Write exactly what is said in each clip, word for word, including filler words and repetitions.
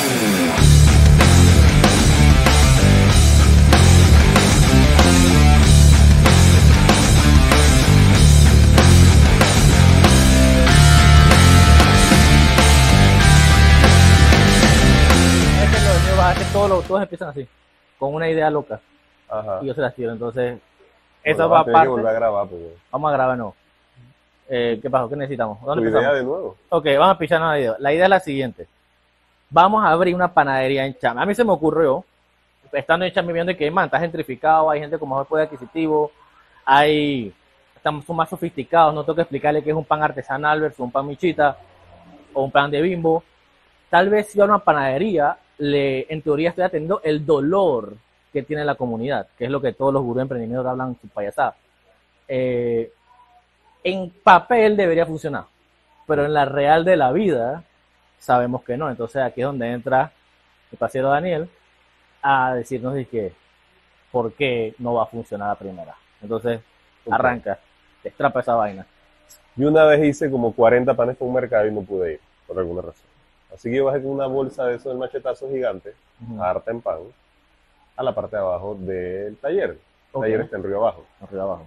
Todos, los, todos empiezan así, con una idea loca. Ajá. Y yo se las tiro. Entonces, Bueno, eso va va a tener aparte. que volver a grabar, porque... Vamos a grabar, no. Eh, ¿Qué pasó? ¿Qué necesitamos? Tu ¿Dónde idea empezamos? de nuevo. Ok, vamos a pichar una idea. La idea es la siguiente. Vamos a abrir una panadería en Chama. A mí se me ocurrió, estando en Chama, viendo que, man, está gentrificado, hay gente con mejor poder adquisitivo, hay, estamos, son más sofisticados, no tengo que explicarle que es un pan artesanal versus un pan michita o un pan de Bimbo. Tal vez si yo a una panadería, le, en teoría estoy atendiendo el dolor que tiene la comunidad, que es lo que todos los gurús de emprendimiento hablan su payasada. Eh, en papel debería funcionar, pero en la real de la vida sabemos que no. Entonces aquí es donde entra el parcero Daniel a decirnos de que por qué no va a funcionar la primera. Entonces, Ok. arranca, destrapa esa vaina. Yo una vez hice como cuarenta panes por un mercado y no pude ir, por alguna razón. Así que yo bajé con una bolsa de esos del machetazo gigante, Ujú. harta en pan, a la parte de abajo del taller. El Ok. taller está en Río Abajo. Arriba abajo.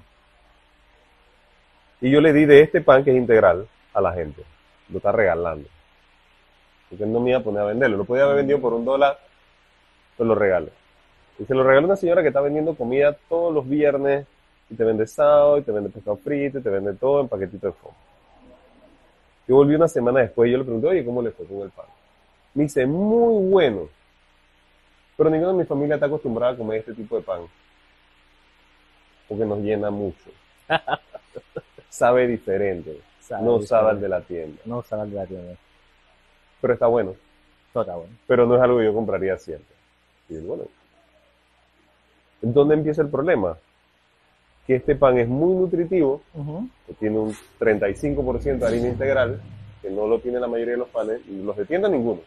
Y yo le di de este pan que es integral a la gente. Lo está regalando. Porque él no me iba a poner a venderlo. Lo podía haber vendido por un dólar, pues lo regalo. Y se lo regaló una señora que está vendiendo comida todos los viernes. Y te vende sábado, y te vende pescado frito, y te vende todo en paquetito de fondo. Yo volví una semana después y yo le pregunté, oye, ¿cómo le fue con el pan? Me dice, muy bueno. Pero ninguna de mi familia está acostumbrada a comer este tipo de pan. Porque nos llena mucho. Sabe diferente. Sabe no sabe diferente. al de la tienda. No sabe el de la tienda. Pero está bueno. Todo está bueno. Pero no es algo que yo compraría siempre. Y bueno. ¿Dónde empieza el problema? Que este pan es muy nutritivo, Ujú. que tiene un treinta y cinco por ciento de harina integral, que no lo tiene la mayoría de los panes, y los de tienda ninguno.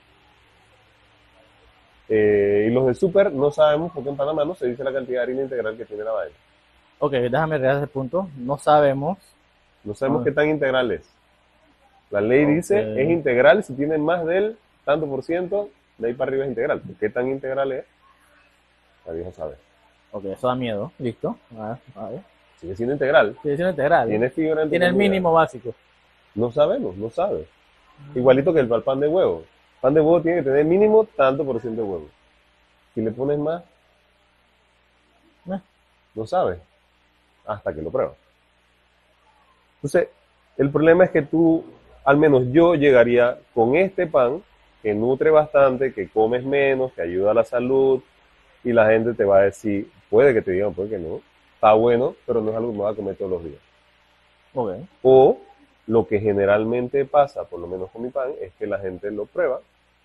Eh, y los de súper no sabemos, porque en Panamá no se dice la cantidad de harina integral que tiene la vaina. Ok, déjame arreglar ese punto. No sabemos. No sabemos Ah. qué tan integral es. La ley Ok. dice es integral si tiene más del tanto por ciento, de ahí para arriba es integral. ¿Qué tan integral es? La vieja sabe. Ok, eso da miedo. Listo. A ver, a ver. Sigue siendo integral. Sigue siendo integral. Tiene fibra en tu Tiene el comida. mínimo básico. No sabemos, no sabe. Igualito que el pan de huevo. Pan de huevo tiene que tener mínimo tanto por ciento de huevo. Si le pones más, Eh. no sabe. Hasta que lo pruebas. Entonces, el problema es que tú, al menos yo llegaría con este pan, que nutre bastante, que comes menos, que ayuda a la salud, y la gente te va a decir, puede que te digan, puede que no, está bueno, pero no es algo que me va a comer todos los días. Ok. O lo que generalmente pasa, por lo menos con mi pan, es que la gente lo prueba,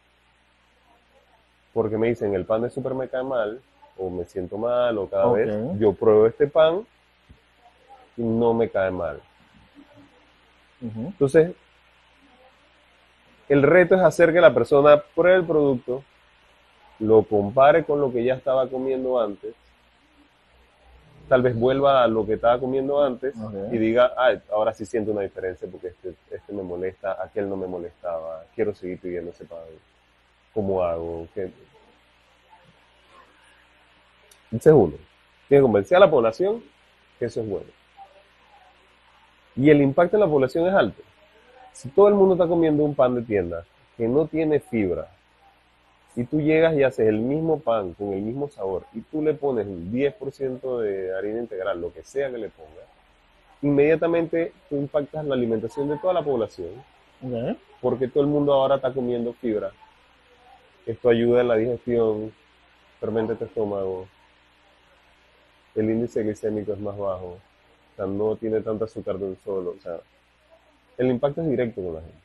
porque me dicen, el pan de súper me cae mal, o me siento mal, o cada Ok. vez yo pruebo este pan y no me cae mal. Ujú. Entonces, el reto es hacer que la persona pruebe el producto, lo compare con lo que ya estaba comiendo antes, tal vez vuelva a lo que estaba comiendo antes Ok. y diga, ah, ahora sí siento una diferencia porque este, este me molesta, aquel no me molestaba, quiero seguir pidiendo ese pan. ¿Cómo hago? ¿Qué? Ese es uno. Tiene que convencer a la población que eso es bueno. Y el impacto en la población es alto. Si todo el mundo está comiendo un pan de tienda que no tiene fibra, y tú llegas y haces el mismo pan con el mismo sabor, y tú le pones un diez por ciento de harina integral, lo que sea que le pongas, inmediatamente tú impactas la alimentación de toda la población, Ok. porque todo el mundo ahora está comiendo fibra. Esto ayuda en la digestión, fermenta tu estómago, el índice glicémico es más bajo, o sea, no tiene tanta azúcar de un solo, o sea, el impacto es directo con la gente.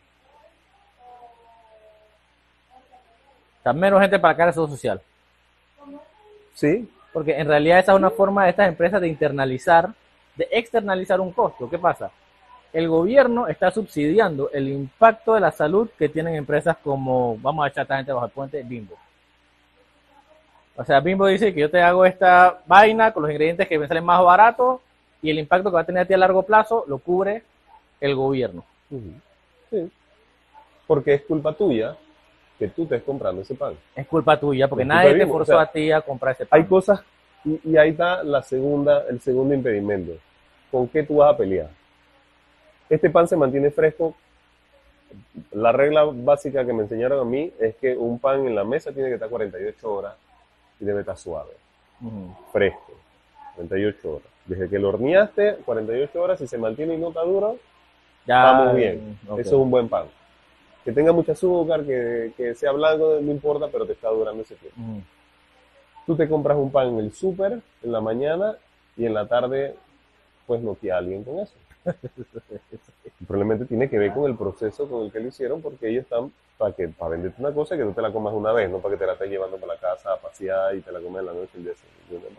O sea, menos gente para cara social social. Sí, Porque en realidad esa es una forma de estas empresas de internalizar, de externalizar un costo. ¿Qué pasa? El gobierno está subsidiando el impacto de la salud que tienen empresas como, vamos a echar a esta gente bajo el puente, Bimbo. O sea, Bimbo dice que yo te hago esta vaina con los ingredientes que me salen más baratos y el impacto que va a tener a ti a largo plazo lo cubre el gobierno. Ujú. Sí. Porque es culpa tuya que tú estés comprando ese pan. Es culpa tuya, porque Es culpa nadie de te Bimbo, o forzó sea, a ti a comprar ese pan. Hay cosas, y, y ahí está la segunda, el segundo impedimento. ¿Con qué tú vas a pelear? Este pan se mantiene fresco. La regla básica que me enseñaron a mí es que un pan en la mesa tiene que estar cuarenta y ocho horas y debe estar suave, Ujú. fresco, cuarenta y ocho horas. Desde que lo horneaste, cuarenta y ocho horas, si se mantiene y no está duro, Ya, estamos bien. ok. Eso es un buen pan. Que tenga mucho azúcar, que, que sea blanco, no importa, pero te está durando ese tiempo. Ujú. Tú te compras un pan en el súper en la mañana y en la tarde, pues noquea a alguien con eso. Probablemente tiene que ver con el proceso con el que lo hicieron, porque ellos están para que para venderte una cosa que tú te la comas una vez, no para que te la estés llevando para la casa a pasear y te la comes en la noche el día siguiente.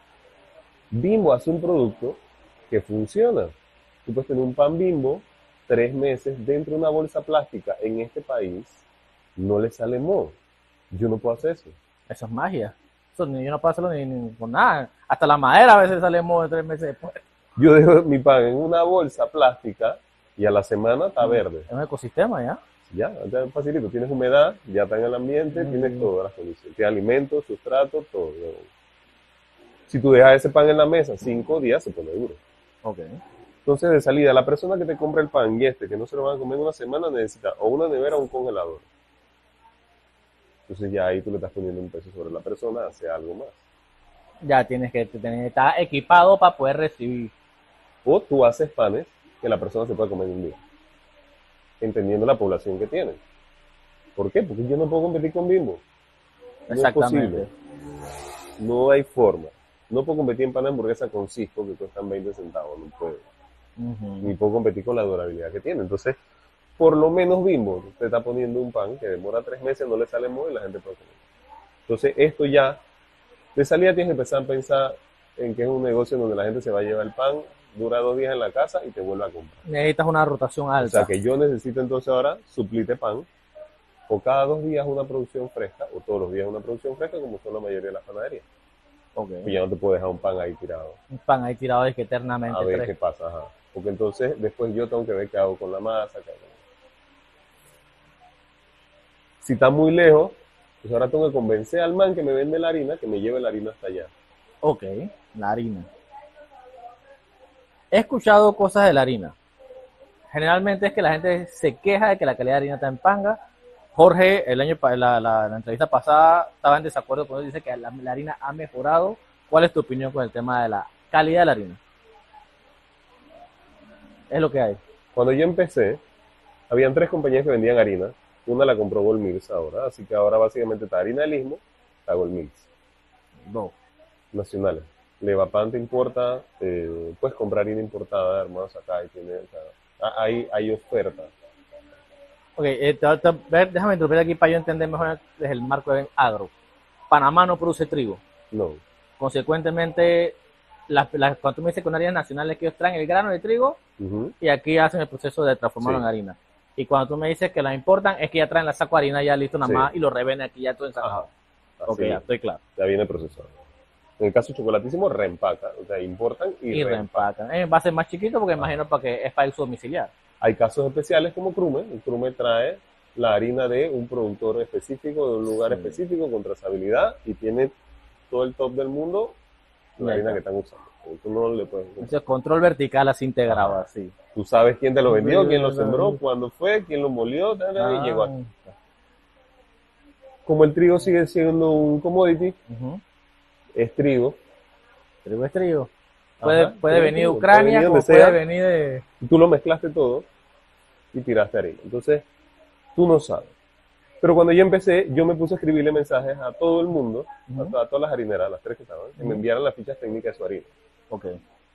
Bimbo hace un producto que funciona. Tú puedes tener un pan Bimbo tres meses dentro de una bolsa plástica en este país, no le sale moho. Yo no puedo hacer eso. Eso es magia. Eso ni, yo no puedo hacerlo ni, ni con nada. Hasta la madera a veces sale moho de tres meses después. Yo dejo mi pan en una bolsa plástica y a la semana está verde. Es un ecosistema ya. Ya, ya es facilito. Tienes humedad, ya está en el ambiente, Mm. tienes todas las condiciones. Tienes alimentos, sustrato, todo. Si tú dejas ese pan en la mesa cinco días, se pone duro. Ok. Entonces, de salida, la persona que te compra el pan y este, que no se lo van a comer en una semana, necesita o una nevera o un congelador. Entonces, ya ahí tú le estás poniendo un peso sobre la persona, hace algo más. Ya tienes que tener, estar equipado para poder recibir. O tú haces panes que la persona se puede comer en un día, entendiendo la población que tiene. ¿Por qué? Porque yo no puedo competir con Bimbo. No es Exactamente. posible. No hay forma. No puedo competir en pan de hamburguesa con Cisco, que cuestan veinte centavos. No puedo. Ujú. Ni puedo competir con la durabilidad que tiene. Entonces, por lo menos Bimbo te está poniendo un pan que demora tres meses, no le sale moho y la gente puede comer. Entonces, esto ya, de salida tienes que empezar a pensar en que es un negocio donde la gente se va a llevar el pan, dura dos días en la casa y te vuelve a comprar. Necesitas una rotación O alta. sea que yo necesito entonces ahora suplirte pan, o cada dos días una producción fresca, o todos los días una producción fresca, como son la mayoría de las panaderías. Ok. Y ya no te puedo dejar un pan ahí tirado. Un pan ahí tirado de que eternamente. A ver tres. qué pasa, ajá. Porque entonces después yo tengo que ver qué hago con la masa. Qué hago. Si está muy lejos, pues ahora tengo que convencer al man que me vende la harina que me lleve la harina hasta allá. Ok, la harina. He escuchado cosas de la harina. Generalmente es que la gente se queja de que la calidad de harina está en panga. Jorge, el año pa- la, la, la entrevista pasada, estaba en desacuerdo con él, dice que la, la harina ha mejorado. ¿Cuál es tu opinión con el tema de la calidad de la harina? Es lo que hay. Cuando yo empecé, habían tres compañías que vendían harina. Una la compró Gold Mills ahora, así que ahora básicamente está harina del Istmo, está Gold Mills. Dos. Nacionales. Levapan te importa, eh, puedes comprar harina importada, hermanos, acá y tiene, o sea, hay, hay oferta. Ok, eh, te- te- ver, déjame interrumpir aquí para yo entender mejor desde el marco de agro. Panamá no produce trigo. No, Consecuentemente, las, las- cuando tú me dices que una harina nacional es que ellos traen el grano de trigo ujú, y aquí hacen el proceso de transformarlo Sí. en harina. Y cuando tú me dices que la importan, es que ya traen la saco de harina ya listo nada Sí. más y lo revenden aquí ya todo ensacado. así Ok, ya estoy claro. ya viene procesado. En el caso de chocolatísimo, reempaca, o sea, importan y, Y reempacan. reempacan. Eh, va a ser más chiquito porque imagino para que es para el uso domiciliar. Hay casos especiales como Crume, el Crume trae la harina de un productor específico, de un lugar Sí. específico, con trazabilidad, y tiene todo el top del mundo la Ya harina está. que están usando. Tú no le puedes comprar. Entonces, control vertical así integrado, Ajá. así. Tú sabes quién te lo vendió, quién lo Ah. sembró, cuándo fue, quién lo molió, tal, tal, y llegó aquí. Ah, Como el trigo sigue siendo un commodity, ujú. es trigo. Trigo es trigo. Puede, Ajá, puede trigo, venir de trigo. Ucrania, Puede venir como donde puede sea. venir de... Y tú lo mezclaste todo y tiraste harina. Entonces, tú no sabes. Pero cuando yo empecé, yo me puse a escribirle mensajes a todo el mundo, Ujú. a, to- a todas las harineras, las tres que estaban, que me Ujú. enviaran las fichas técnicas de su harina. Ok,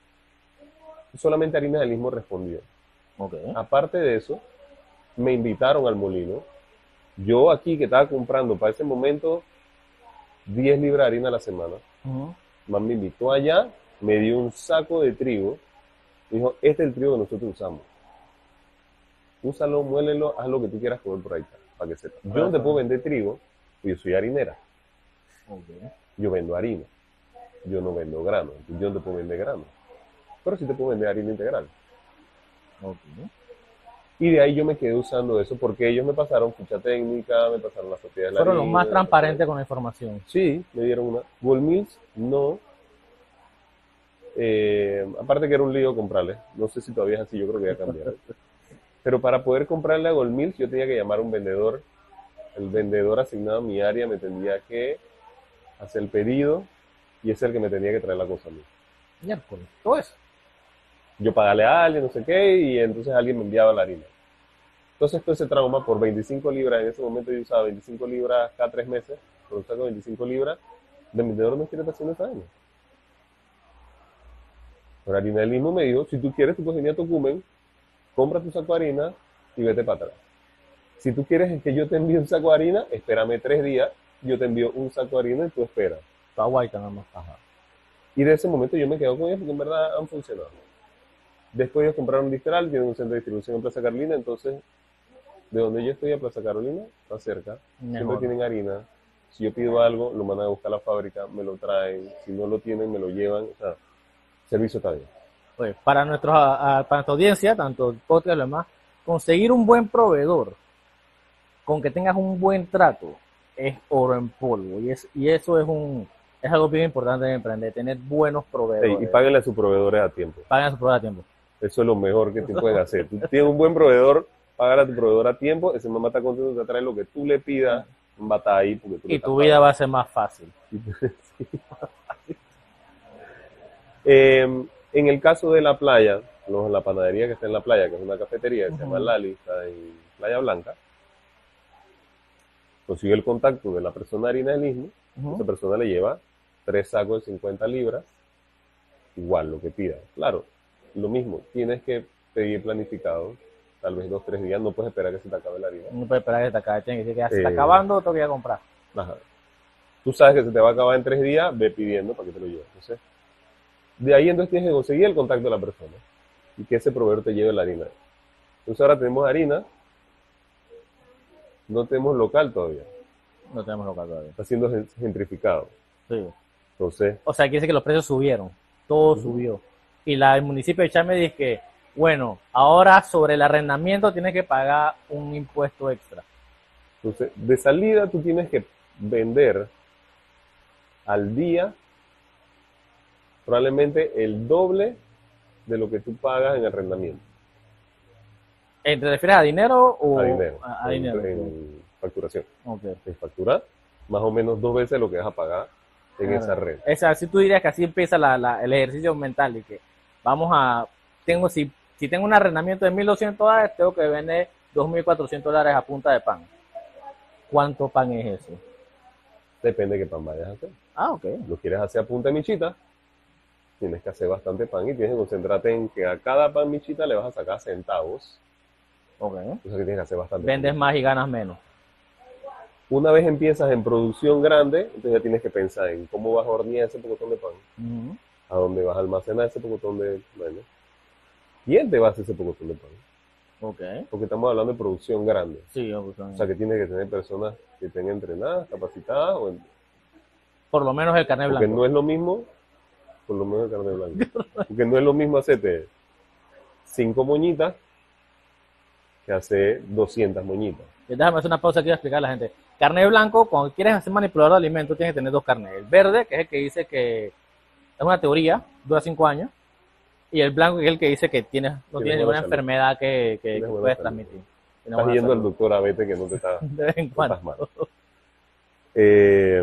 Y solamente Harina del Istmo respondió. ok. Aparte de eso, me invitaron al molino. Yo aquí que estaba comprando para ese momento diez libras de harina a la semana, Ujú. más me invitó allá, me dio un saco de trigo, dijo, este es el trigo que nosotros usamos. Úsalo, muélelo, haz lo que tú quieras comer por ahí, para que sepas. Yo no te puedo vender trigo, porque yo soy harinera. Ok. Yo vendo harina. Yo no vendo grano. Yo no te puedo vender grano. Pero sí te puedo vender harina integral. Ok. Y de ahí yo me quedé usando eso porque ellos me pasaron ficha técnica, me pasaron las propiedades de la Fueron los harina, más me transparentes pasaron- con la información. Sí, me dieron una. Gold Mills, no. Eh, aparte que era un lío comprarle. No sé si todavía es así, yo creo que ya cambiaron. Pero para poder comprarle a Gold Mills yo tenía que llamar a un vendedor. El vendedor asignado a mi área me tenía que hacer el pedido y es el que me tenía que traer la cosa a mí. Miércoles, todo eso. Yo pagarle a alguien, no sé qué, y entonces alguien me enviaba la harina. Entonces todo ese trauma por veinticinco libras, en ese momento yo usaba veinticinco libras cada tres meses, por un saco de veinticinco libras, de vendedor no quiere estar haciendo esa vaina. Pero harina del mismo me dijo, si tú quieres tu cocinilla Tocumen, compra tu saco de harina y vete para atrás. Si tú quieres que yo te envíe un saco de harina, espérame tres días, yo te envío un saco de harina y tú esperas. Está guay, nada más. Ajá. Y de ese momento yo me quedo con ellos porque en verdad han funcionado. Después ellos compraron Distral, tienen un centro de distribución en Plaza Carolina, entonces de donde yo estoy a Plaza Carolina, está cerca. Siempre Mejor. tienen harina. Si yo pido algo, lo mandan a buscar a la fábrica, me lo traen. Si no lo tienen, me lo llevan. O sea, el servicio está bien. Pues, para, nuestros, a- a- para nuestra audiencia, tanto el podcast y lo demás, conseguir un buen proveedor con que tengas un buen trato es oro en polvo. Y, es, y eso es un es algo bien importante en emprender, tener buenos proveedores. Ey, y páguenle a sus proveedores a tiempo. Paguen su proveedor a tiempo. Eso es lo mejor que te pueden hacer. Tú tienes un buen proveedor, pagar a tu proveedor a tiempo, ese mamá está contento, te trae lo que tú le pidas, va a estar ahí porque tú le Y estás tu vida va a ser más fácil. Eh, en el caso de la playa, los- la panadería que está en la playa, que es una cafetería que se llama Ujú. Lali, está en Playa Blanca, consigue el contacto de la persona de harina del Istmo, Ujú. esa persona le lleva tres sacos de cincuenta libras, igual lo que pida. Claro, lo mismo, tienes que pedir planificado, tal vez dos, tres días, no puedes esperar que se te acabe la harina. No puede esperar que se te acabe. Tiene que decir que ya se está Eh. acabando, tengo que ir a comprar. Ajá. Tú sabes que se te va a acabar en tres días, ve pidiendo para que te lo lleves. Entonces, de ahí entonces tienes que conseguir el contacto de la persona y que ese proveedor te lleve la harina. Entonces ahora tenemos harina, no tenemos local todavía, No tenemos local todavía. está siendo gen- gentrificado. Sí. Entonces, O sea, quiere decir que los precios subieron. Todo Ujú. subió. Y la, el municipio de Chame dice que, bueno, ahora sobre el arrendamiento tienes que pagar un impuesto extra. entonces, de salida tú tienes que vender al día probablemente el doble de lo que tú pagas en arrendamiento, Eh, ¿Te refieres a dinero o a dinero, A, a en, dinero. en facturación. Ok. En factura, más o menos dos veces lo que vas a pagar en Claro. esa red. O sea, si tú dirías que así empieza la, la- el ejercicio mental y que vamos a, tengo, si, si tengo un arrendamiento de mil doscientos dólares, tengo que vender dos mil cuatrocientos dólares a punta de pan. ¿Cuánto pan es eso? Depende de qué pan vayas a hacer. Ah, ok. Lo quieres hacer a punta de michita, tienes que hacer bastante pan y tienes que concentrarte en que a cada pan michita le vas a sacar centavos. Ok. O sea que tienes que hacer bastante Vendes pan. más y ganas menos. Una vez empiezas en producción grande, entonces ya tienes que pensar en cómo vas a hornear ese pocotón de pan, Ujú. a dónde vas a almacenar ese pocotón de... Bueno, ¿quién te va a hacer ese pocotón de pan? Ok. Porque estamos hablando de producción grande. Sí, ok. O sea que tienes que tener personas que estén entrenadas, capacitadas, o en- Por lo menos el carnet porque blanco. no es lo mismo, por lo menos el carne blanco, porque no es lo mismo hacerte cinco moñitas que hacer doscientas moñitas. Y déjame hacer una pausa aquí y explicar a la gente. Carnet blanco, cuando quieres hacer manipulador de alimentos, tienes que tener dos carnets. El verde, que es el que dice que es una teoría, dura cinco años. Y el blanco, que es el que dice que tienes, no Tienes tienes buena ninguna salud. enfermedad que, que, que Tienes buena puedes salud. transmitir. Tienes Estás buena yendo al salud. doctor a vete que no te está, De vez en no cuando. estás mal. Eh,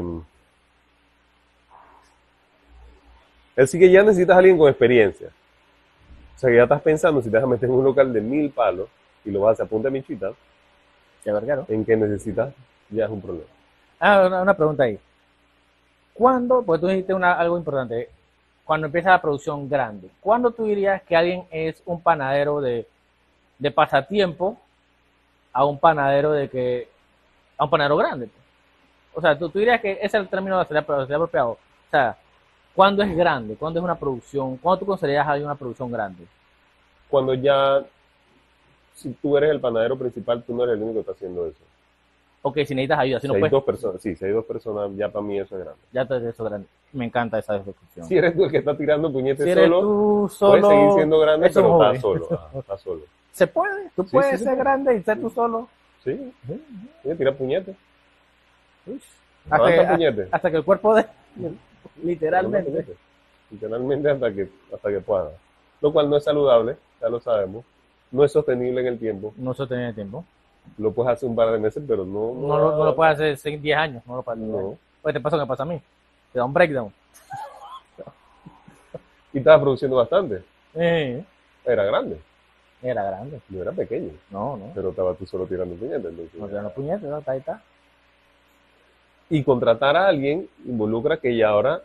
así que ya necesitas a alguien con experiencia. O sea que ya estás pensando, si te vas a meter en un local de mil palos y lo vas a hacer a punta de michita, Qué verguero. en que necesitas, ya es un problema. Ah, una, una pregunta ahí. ¿Cuándo, porque tú dijiste una, algo importante, cuando empieza la producción grande, ¿cuándo tú dirías que alguien es un panadero de, de pasatiempo a un panadero de que, a un panadero grande? O sea, tú, tú dirías que ese es el término que sería, sería apropiado. O sea, ¿cuándo es grande? ¿Cuándo es una producción? ¿Cuándo tú consideras a alguien una producción grande? Cuando ya, si tú eres el panadero principal, tú no eres el único que está haciendo eso. Ok, si necesitas ayuda, si Si no hay puedes, dos personas, sí, si hay dos personas, ya para mí eso es grande. ya te eso grande. Me encanta esa descripción. Si eres tú el que está tirando puñetes Si eres solo, tú puedes solo, seguir siendo grande, es un pero hobby. estás solo. Ajá, estás solo. Se puede, tú Sí, puedes sí se ser puede. grande y ser tú solo. Sí, sí, tira puñete. Uy, hasta, Levanta que, puñete. hasta que el cuerpo de... Levanta Literalmente. puñete. Literalmente hasta que, hasta que pueda. Lo cual no es saludable, ya lo sabemos. No es sostenible en el tiempo. No se tiene tiempo. Lo puedes hacer un par de meses, pero no... No lo, no lo puedes hacer en diez años. No lo puedes hacer en diez No. años. Pues te pasa lo que pasa a mí. Te da un breakdown. Y estabas produciendo bastante. Eh, Era grande, era grande. no era pequeño. No, no. Pero estabas tú solo tirando puñetes. Entonces. No te dan los puñetes, ¿no? Ahí está. Y contratar a alguien involucra que ya ahora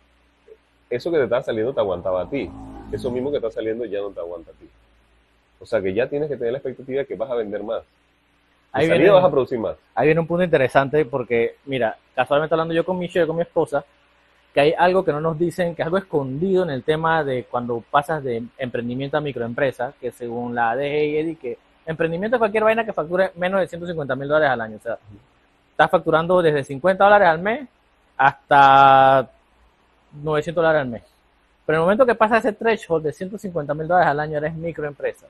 eso que te está saliendo te aguantaba a ti. Eso mismo que está saliendo ya no te aguanta a ti. O sea que ya tienes que tener la expectativa de que vas a vender más. De Ahí salida viene, vas a producir más. ahí viene un punto interesante porque, mira, casualmente hablando yo con Michelle, con mi esposa, que hay algo que no nos dicen, que es algo escondido en el tema de cuando pasas de emprendimiento a microempresa, que según la D G I, que emprendimiento es cualquier vaina que facture menos de ciento cincuenta mil dólares al año. O sea, estás facturando desde cincuenta dólares al mes hasta novecientos dólares al mes. Pero en el momento que pasa ese threshold de ciento cincuenta mil dólares al año, eres microempresa.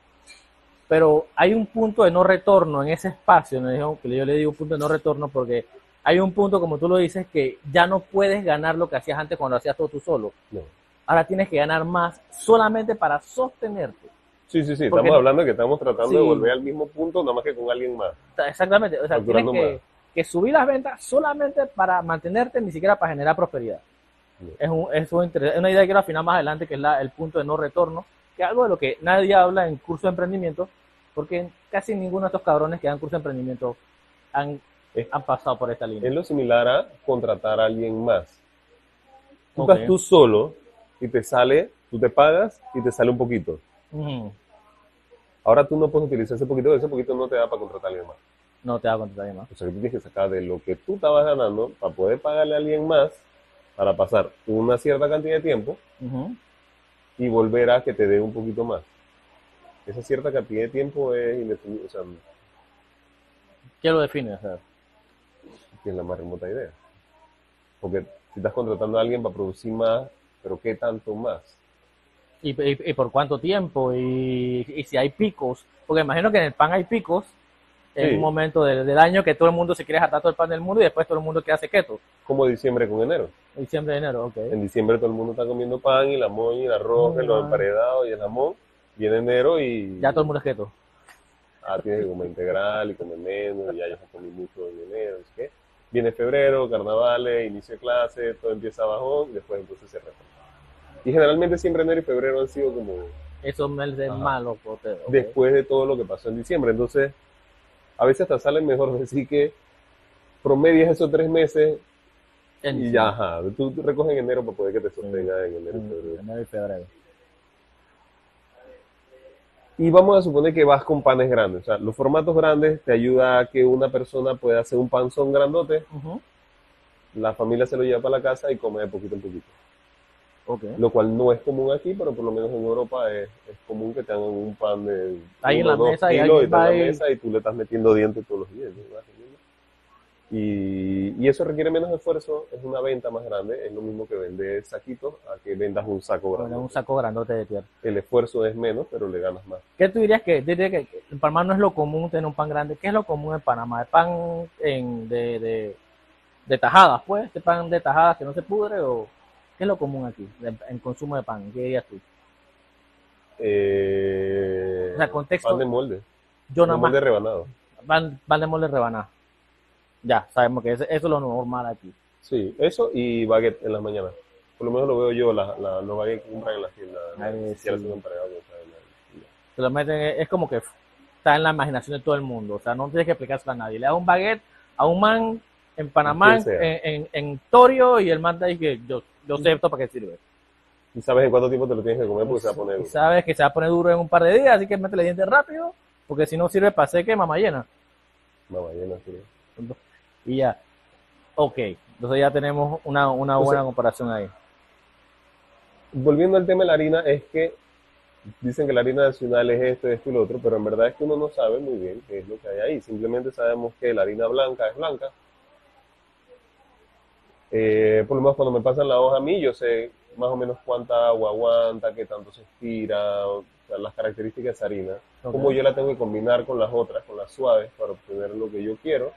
Pero hay un punto de no retorno en ese espacio, ¿no? Que yo le digo punto de no retorno porque hay un punto, como tú lo dices, que ya no puedes ganar lo que hacías antes cuando hacías todo tú solo. No. Ahora tienes que ganar más solamente para sostenerte. Sí, sí, sí. Porque- Estamos hablando de que estamos tratando Sí. de volver al mismo punto, nada más que con alguien más. O sea, exactamente. O sea, tienes Facturando que, más. que subir las ventas solamente para mantenerte, ni siquiera para generar prosperidad. Sí. Es, un, es, un inter- es una idea que quiero afinar más adelante, que es la, el punto de no retorno, que es algo de lo que nadie habla en curso de emprendimiento, porque casi ninguno de estos cabrones que dan curso de emprendimiento han, Es- han pasado por esta línea. Es lo similar a contratar a alguien más. Tú Ok. estás tú solo y te sale, tú te pagas y te sale un poquito. Ujú. Ahora tú no puedes utilizar ese poquito, ese poquito no te da para contratar a alguien más. No te va a contratar más. O sea que tú tienes que sacar de lo que tú estabas ganando para poder pagarle a alguien más para pasar una cierta cantidad de tiempo Ujú. y volver a que te dé un poquito más. Esa cierta cantidad de tiempo es indefinible, o sea, ¿Qué lo define? O sea, que es la más remota idea. Porque si estás contratando a alguien para producir más, pero ¿qué tanto más? y, y- y por cuánto tiempo, y, y si hay picos, porque imagino que en el pan hay picos en Sí. un momento del, del año que todo el mundo se quiere jatar todo el pan del mundo y después todo el mundo quiere hacer keto. Como diciembre con enero. Diciembre, enero, ok. En diciembre todo el mundo está comiendo pan y la moña y el arroz, Mm. y los emparedados y el jamón. Viene enero y Ya todo el mundo es keto. ah, tienes que comer integral y comer menos, y ya yo comí mucho en enero, no sé qué. Viene febrero, carnavales, inicio de clase, todo empieza bajón y después entonces se retoma. Y generalmente siempre enero y febrero han sido como Eso me es Ajá. malo, porque, ok. después de todo lo que pasó en diciembre. Entonces, a veces hasta sale mejor decir que promedias esos tres meses En y ya, ajá, tú, tú recoges en enero para poder que te sostenga en enero y en febrero. enero y febrero. Y vamos a suponer que vas con panes grandes. O sea, los formatos grandes te ayuda a que una persona pueda hacer un panzón grandote, Ujú. la familia se lo lleva para la casa y come de poquito en poquito. Ok. Lo cual no es común aquí, pero por lo menos en Europa es, es común que te hagan un pan de Ahí en uno, la dos mesa y kilos alguien y está en va la y- mesa y tú le estás metiendo dientes todos los días. ¿no? Y, y eso requiere menos esfuerzo, es una venta más grande, es lo mismo que vender saquitos a que vendas un saco Bueno, grande. un saco grandote de tierra. El esfuerzo es menos, pero le ganas más. ¿Qué tú dirías que, dirías que que en Panamá no es lo común tener un pan grande? ¿Qué es lo común en Panamá? ¿El pan en, de, de, de tajadas, pues? ¿Este pan de tajadas que no se pudre? ¿O qué es lo común aquí en, en consumo de pan? ¿Qué dirías tú? Eh, O sea, contexto- pan de molde, Yo de nada más molde rebanado. van, van de molde rebanada. Ya, sabemos que ese- eso es lo normal aquí. Sí, eso y baguette en las mañanas. Por lo menos lo veo yo, la, la, los baguettes que compran en las tiendas. Ay, Si ahora sí. son emparedados, no saben nada. Se lo meten, es como que está en la imaginación de todo el mundo. O sea, no tienes que explicárselo a nadie. Le das un baguette a un man en Panamá, Quien sea. en, en, en Torio, y el man te dice que yo, yo sé esto para qué sirve. Y sabes en cuánto tiempo te lo tienes que comer porque se va a poner Y duro. sabes que se va a poner duro en un par de días, así que métele dientes rápido, porque si no sirve para hacer que mamá llena. Mamá llena, sí. Y ya. Ok, entonces ya tenemos una, una Entonces- buena comparación ahí. Volviendo al tema de la harina, es que dicen que la harina nacional es esto, esto y lo otro, pero en verdad es que uno no sabe muy bien qué es lo que hay ahí. Simplemente sabemos que la harina blanca es blanca. Eh, por lo menos cuando me pasan la hoja a mí, yo sé más o menos cuánta agua aguanta, qué tanto se estira, o sea, las características de esa harina, Ok. cómo yo la tengo que combinar con las otras, con las suaves, para obtener lo que yo quiero.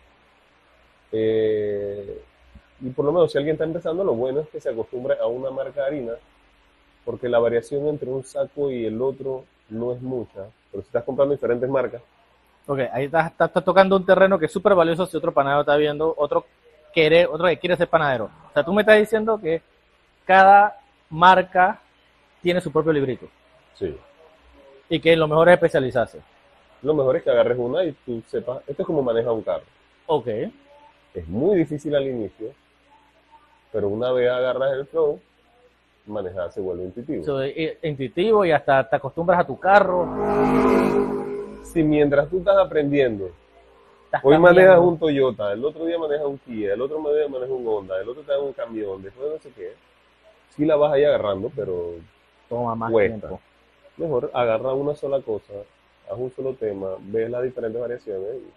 Eh, y por lo menos si alguien está empezando, lo bueno es que se acostumbre a una marca de harina, porque la variación entre un saco y el otro no es mucha. Pero si estás comprando diferentes marcas, Ok, ahí estás, estás- estás tocando un terreno que es súper valioso si otro panadero está viendo, otro, quiere, otro que quiere ser panadero. O sea, tú me estás diciendo que cada marca tiene su propio librito sí. y que lo mejor es especializarse. Lo mejor es que agarres una y tú sepas, esto es como manejar un carro. Ok, Es muy difícil al inicio, pero una vez agarras el flow, manejar se vuelve intuitivo. so, es intuitivo y hasta te acostumbras a tu carro. Si mientras tú estás aprendiendo, Estás hoy cambiando. manejas un Toyota, el otro día manejas un Kia, el otro día manejas un Honda, el otro te da un camión, después no sé qué, sí la vas ahí agarrando, pero Toma más cuesta. tiempo. Mejor agarra una sola cosa, haz un solo tema, ves las diferentes variaciones. Y,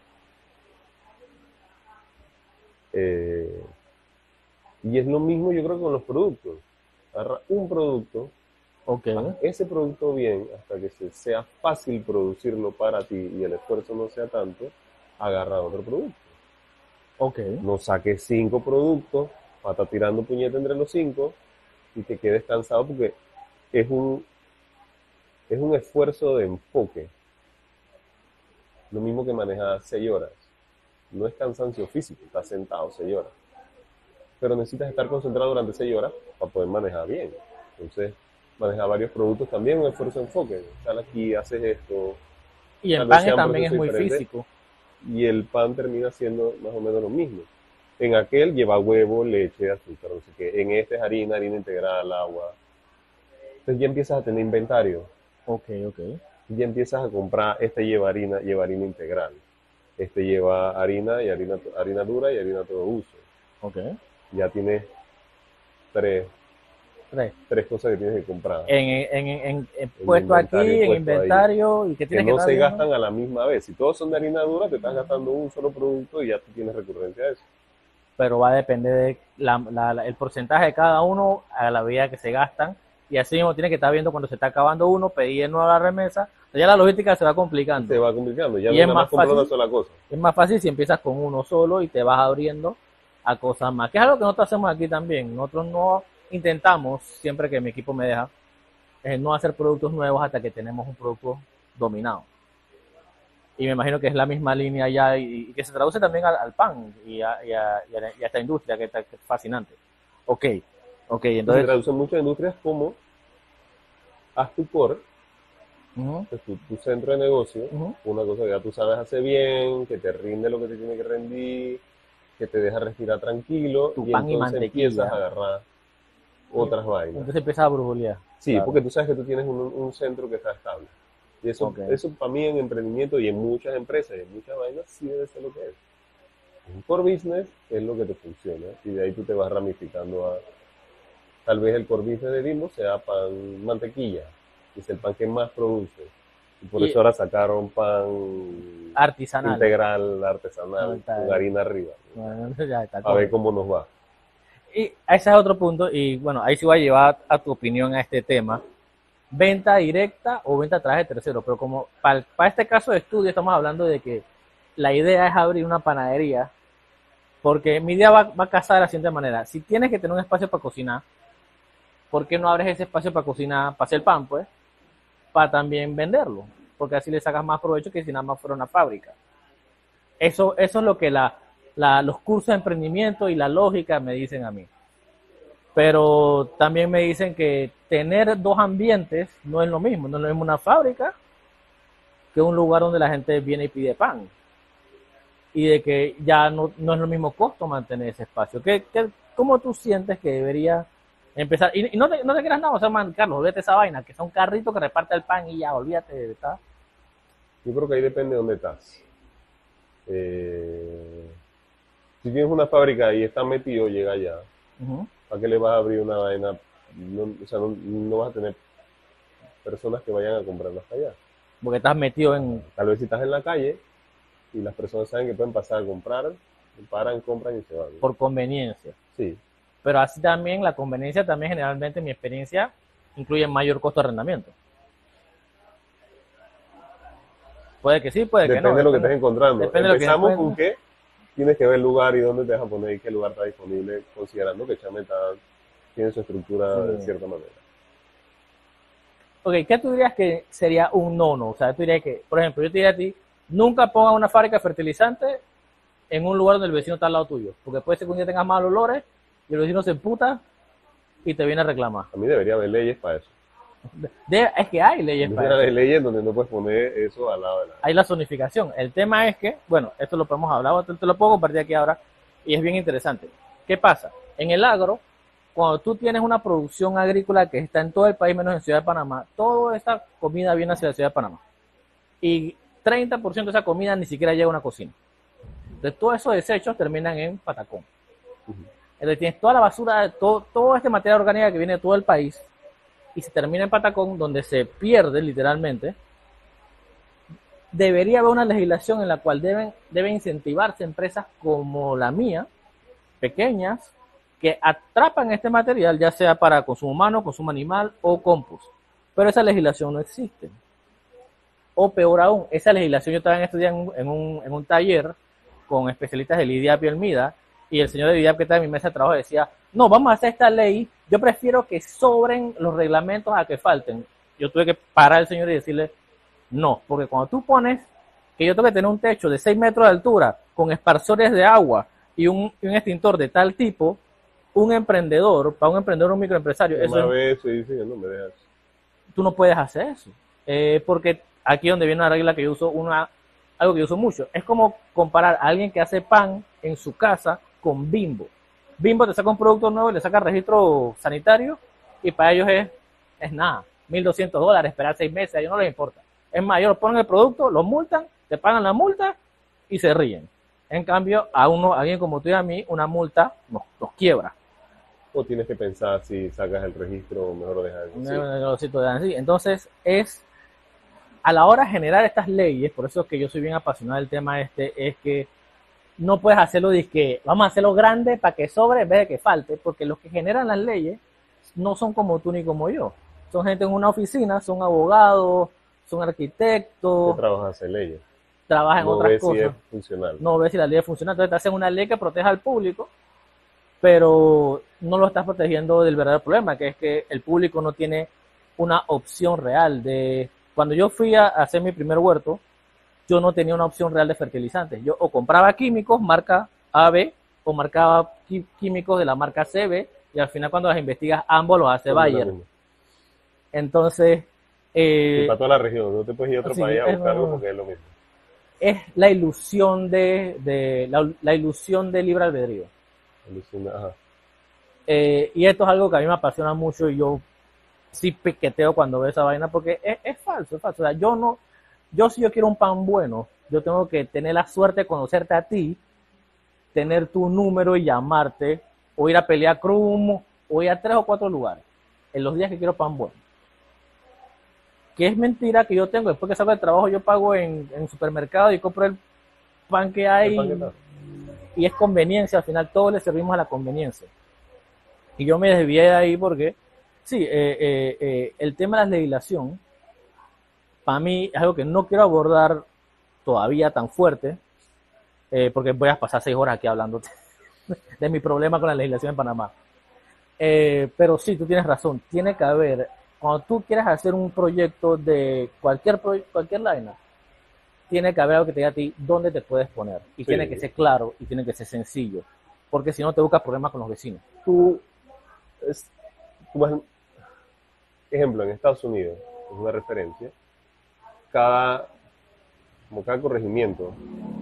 eh, y es lo mismo yo creo que con los productos. Agarra un producto, Ok, haz ese producto bien hasta que se- sea fácil producirlo para ti y el esfuerzo no sea tanto, agarra otro producto. ok. No saques cinco productos para estar tirando puñete entre los cinco y te quedes cansado porque es un, es un esfuerzo de enfoque. Lo mismo que manejar seis horas. No es cansancio físico, estás sentado seis horas. Pero necesitas estar concentrado durante seis horas para poder manejar bien. Entonces, manejar varios productos también es un esfuerzo de enfoque. Sal aquí, haces esto. Y el Tal vez pan sea un también es proceso muy diferente. físico. Y el pan termina siendo más o menos lo mismo. En aquel lleva huevo, leche, azúcar, no sé qué. En este es harina, harina integral, agua. Entonces ya empiezas a tener inventario. Ok, ok. Y ya empiezas a comprar, este lleva harina, lleva harina integral. Este lleva harina y harina, harina dura y harina todo uso. Ok. Ya tienes tres, Tres. tres cosas que tienes que comprar. En, en, en, en- en El puesto aquí, inventario en puesto inventario, y que Que tienes que no estar se viendo. gastan a la misma vez. Si todos son de harina dura, te estás gastando un solo producto y ya tú tienes recurrencia de eso. Pero va a depender de la, la- la- el porcentaje de cada uno a la medida que se gastan. Y así mismo tiene que estar viendo cuando se está acabando uno, pedir nueva remesa. Ya la logística se va complicando. Se va complicando. Ya Y no es nada más más comprar una fácil. sola cosa. Es más fácil si empiezas con uno solo y te vas abriendo a cosas más. Que es algo que nosotros hacemos aquí también. Nosotros no intentamos, siempre que mi equipo me deja, eh, no hacer productos nuevos hasta que tenemos un producto dominado. Y me imagino que es la misma línea ya y, y que se traduce también al, al pan y a, y, a, y, a, y a esta industria que, está, que es fascinante. Ok, ok, Entonces, se entonces... traduce en muchas industrias como haz tu core, Uh-huh, que es tu, tu centro de negocio, uh-huh. una cosa que ya tú sabes hacer bien, que te rinde lo que te tiene que rendir, que te deja respirar tranquilo, Tu y pan y entonces mantequilla. empiezas a agarrar otras vainas. Entonces empiezas a brujulear. Sí, Claro. porque tú sabes que tú tienes un, un centro que está estable. Y eso, Ok. eso para mí en emprendimiento y en muchas empresas y en muchas vainas sí debe ser lo que es. Un core business es lo que te funciona y de ahí tú te vas ramificando a... Tal vez el core business de Bimbo sea pan mantequilla, que es el pan que más produce. Y por Y- eso ahora sacaron pan Artesanal. integral, artesanal, No, está con bien. harina arriba. Bueno, ya está, A ver correcto. cómo nos va. Y ese es otro punto, y bueno, ahí sí voy a llevar a tu opinión a este tema. Venta directa o venta a través de tercero, pero como para, para este caso de estudio estamos hablando de que la idea es abrir una panadería, porque mi idea va, va a casar de la siguiente manera. Si tienes que tener un espacio para cocinar, ¿por qué no abres ese espacio para cocinar, para hacer pan, pues? Para también venderlo, porque así le sacas más provecho que si nada más fuera una fábrica. Eso, eso es lo que la, la, los cursos de emprendimiento y la lógica me dicen a mí. Pero también me dicen que tener dos ambientes no es lo mismo. No es lo mismo una fábrica que un lugar donde la gente viene y pide pan. Y de que ya no, no es lo mismo costo mantener ese espacio. ¿Qué, qué, ¿Cómo tú sientes que debería empezar? Y, y no, te, no te creas nada, o sea, man, Carlos, olvídate esa vaina, que sea un carrito que reparte el pan y ya, olvídate de ¿tá? Yo creo que ahí depende de dónde estás. Eh, si tienes una fábrica y estás metido, llega allá. Uh-huh. ¿Para qué le vas a abrir una vaina? No, o sea, no, no vas a tener personas que vayan a comprarlo hasta allá. Porque estás metido en... Tal vez si estás en la calle y las personas saben que pueden pasar a comprar, paran, compran y se van. por conveniencia. Sí. pero así también la conveniencia también generalmente en mi experiencia incluye mayor costo de arrendamiento. Puede que sí, puede Depende que no. de lo que depende- estés encontrando. depende de lo que Empezamos con encuentres. que tienes que ver el lugar y dónde te vas a poner y qué lugar está disponible, considerando que Chame está, tiene su estructura de Sí. cierta manera. Ok, ¿qué tú dirías que sería un no-no? O sea, tú dirías que, por ejemplo, yo te diría a ti, nunca pongas una fábrica de fertilizante en un lugar donde el vecino está al lado tuyo, porque puede ser que un día tengas malos olores y el vecino se emputa y te viene a reclamar. A mí debería haber leyes para eso. De- es que hay leyes Debería para haber eso. leyes donde no puedes poner eso al lado de la... Hay la zonificación. El tema es que, bueno, esto lo podemos hablar, te, te lo puedo compartir aquí ahora y es bien interesante. ¿Qué pasa? En el agro, cuando tú tienes una producción agrícola que está en todo el país menos en Ciudad de Panamá, toda esa comida viene hacia la Ciudad de Panamá. Y treinta por ciento de esa comida ni siquiera llega a una cocina. Entonces, todos esos desechos terminan en Patacón. Entonces, tienes toda la basura, todo, todo este material orgánico que viene de todo el país y se termina en Patacón, donde se pierde literalmente. Debería haber una legislación en la cual deben, deben incentivarse empresas como la mía, pequeñas, que atrapan este material, ya sea para consumo humano, consumo animal o compost. Pero esa legislación no existe. O peor aún, esa legislación yo estaba en estos días en un, en un, en un taller con especialistas del IDIAP y el MIDA, y el señor del IDIAP que está en mi mesa de trabajo decía, no, vamos a hacer esta ley, yo prefiero que sobren los reglamentos a que falten. Yo tuve que parar al señor y decirle, no, porque cuando tú pones que yo tengo que tener un techo de seis metros de altura con esparsores de agua y un, y un extintor de tal tipo, un emprendedor, para un emprendedor, un microempresario, eso Una es, vez se dice que no me dejas. tú no puedes hacer eso. Eh, porque aquí donde viene una regla que yo uso, una, algo que yo uso mucho, es como comparar a alguien que hace pan en su casa con Bimbo. Bimbo te saca un producto nuevo y le saca registro sanitario y para ellos es, es nada, mil doscientos dólares, esperar seis meses, a ellos no les importa. Es más, ellos ponen el producto, lo multan, te pagan la multa y se ríen. En cambio, a uno, a alguien como tú y a mí, una multa nos, nos quiebra. O tienes que pensar si sacas el registro o mejor lo dejas así. Un negocito de así. Entonces, es a la hora de generar estas leyes, por eso es que yo soy bien apasionado del tema este, es que no puedes hacerlo de que vamos a hacerlo grande para que sobre en vez de que falte, porque los que generan las leyes no son como tú ni como yo. Son gente en una oficina, son abogados, son ¿Qué arquitectos, trabajas en leyes? trabajan en No otras ves si cosas. es funcional. No ves si la ley funciona, entonces te hacen una ley que proteja al público, pero no lo estás protegiendo del verdadero problema, que es que el público no tiene una opción real de... Cuando yo fui a hacer mi primer huerto, yo no tenía una opción real de fertilizantes. Yo o compraba químicos marca A B o marcaba qui- químicos de la marca C B y al final cuando las investigas ambos los hace Son lo Bayer. mismo. Entonces, Y eh, para toda la región, no te puedes ir a otro sí, país a es buscar algo no- porque es lo mismo. es la ilusión de, de la, la ilusión de libre albedrío. Alucina, ajá. Eh, y esto es algo que a mí me apasiona mucho y yo sí piqueteo cuando veo esa vaina porque es, es falso, es falso. O sea, yo no, yo si yo quiero un pan bueno, yo tengo que tener la suerte de conocerte a ti, tener tu número y llamarte, o ir a pelear Crum, o ir a tres o cuatro lugares, en los días que quiero pan bueno. Que es mentira que yo tengo, después que salgo del trabajo yo pago en, en supermercado y compro el pan que hay, El pan que está. y es conveniencia, al final todos le servimos a la conveniencia. Y yo me desvié de ahí porque, sí, eh, eh, eh, el tema de la legislación, para mí es algo que no quiero abordar todavía tan fuerte, eh, porque voy a pasar seis horas aquí hablando de mi problema con la legislación en Panamá. Eh, pero sí, tú tienes razón, tiene que haber, cuando tú quieres hacer un proyecto de cualquier, pro, cualquier liner, tiene que haber algo que te diga a ti dónde te puedes poner. Y Sí. tiene que ser claro y tiene que ser sencillo, porque si no te buscas problemas con los vecinos. Tú, es, tú vas, ejemplo, en Estados Unidos, es una referencia, cada, como cada corregimiento,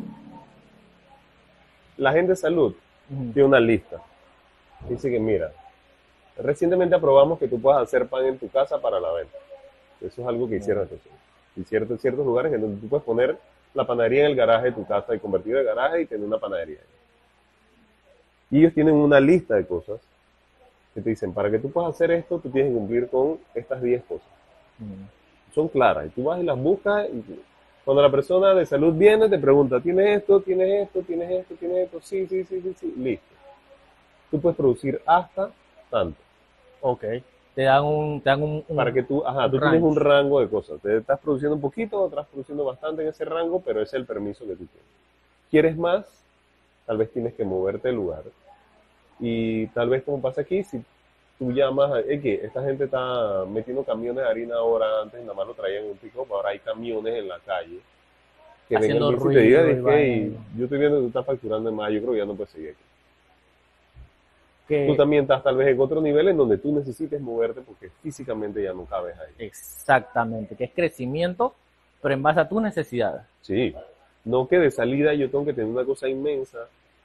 la gente de salud Ujú. tiene una lista. Dice que, mira, recientemente aprobamos que tú puedas hacer pan en tu casa para la venta. Eso es algo que hicieron estos años. Y ciertos, ciertos lugares en donde tú puedes poner la panadería en el garaje de tu casa y convertirlo en garaje y tener una panadería. Y ellos tienen una lista de cosas que te dicen, para que tú puedas hacer esto, tú tienes que cumplir con estas diez cosas. Ujú. Son claras. Y tú vas y las buscas y cuando la persona de salud viene, te pregunta, ¿tienes esto? ¿Tienes esto? ¿Tienes esto? ¿Tienes esto? Sí, sí, sí, sí, sí. Listo. tú puedes producir hasta tanto. Ok. Te dan un, te dan un, un- Para que tú, ajá, un tú tienes un range. rango de cosas. Te estás produciendo un poquito o estás produciendo bastante en ese rango, pero ese es el permiso que tú tienes. ¿Quieres más? Tal vez tienes que moverte del lugar. Y tal vez como pasa aquí, si tú llamas a, es que esta gente está metiendo camiones de harina ahora, antes nada más lo traían en un pick-up, ahora hay camiones en la calle que vengan Haciendo el cliente y te diga, ruido y es vaina. que yo estoy viendo que tú estás facturando más, yo creo que ya no puedes seguir aquí. Que, Tú también estás tal vez en otro nivel en donde tú necesites moverte porque físicamente ya no cabes ahí. exactamente, que es crecimiento, pero en base a tus necesidades. Sí, no que de salida yo tengo que tener una cosa inmensa,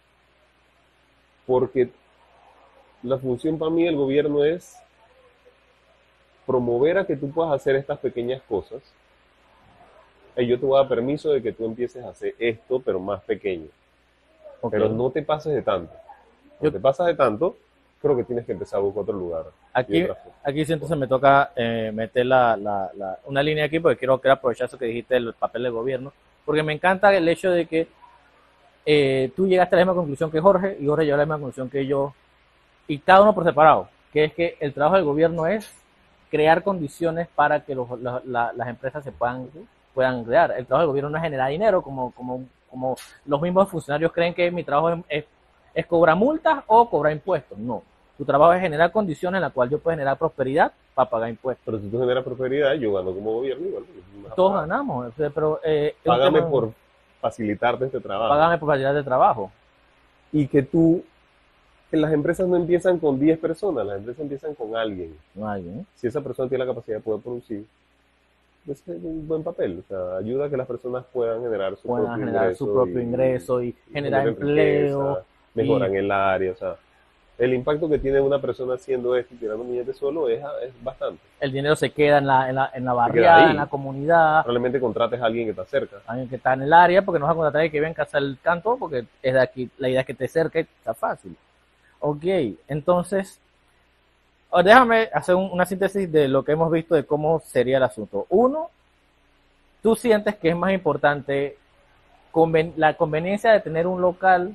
porque la función para mí del gobierno es promover a que tú puedas hacer estas pequeñas cosas. Y yo te voy a dar permiso de que tú empieces a hacer esto, pero más pequeño. Ok. Pero no te pases de tanto. No Yo- te pasas de tanto, creo que tienes que empezar a buscar otro lugar. y Aquí, otra forma. aquí sí entonces me toca eh, meter la, la- la- una línea aquí porque quiero, quiero aprovechar eso que dijiste del papel del gobierno, porque me encanta el hecho de que eh, tú llegaste a la misma conclusión que Jorge y Jorge llegó a la misma conclusión que yo, y cada uno por separado, que es que el trabajo del gobierno es crear condiciones para que los- la- la- las empresas se puedan, puedan crear. El trabajo del gobierno no es generar dinero, como, como, como los mismos funcionarios creen que mi trabajo es, es- es cobrar multas o cobrar impuestos. No. Tu trabajo es generar condiciones en las cuales yo puedo generar prosperidad para pagar impuestos. Pero si tú generas prosperidad, yo gano como gobierno igual. porque tú me vas a Todos pagar. ganamos, o sea, pero eh, es un Págame tema- por facilitarte este trabajo. págame por calidad de trabajo. Y que tú, que las empresas no empiezan con diez personas, las empresas empiezan con alguien. No hay, ¿eh? Si esa persona tiene la capacidad de poder producir, ese es un buen papel. O sea, ayuda a que las personas puedan generar su Puedan propio generar ingreso. su propio y- ingreso y generar generen empleo. riqueza, mejoran el área. O sea, el impacto que tiene una persona haciendo esto y tirando billetes solo es, es bastante. El dinero se queda en la, en la, en la queda barriada, ahí. en la comunidad, Probablemente contrates a alguien que está cerca. alguien que está en el área, porque no vas a contratar a alguien que venga a casa el canto, porque es de aquí, la idea es que te cerque, está fácil. Ok, entonces, oh, déjame hacer un- una síntesis de lo que hemos visto de cómo sería el asunto. Uno, tú sientes que es más importante conven- la conveniencia de tener un local.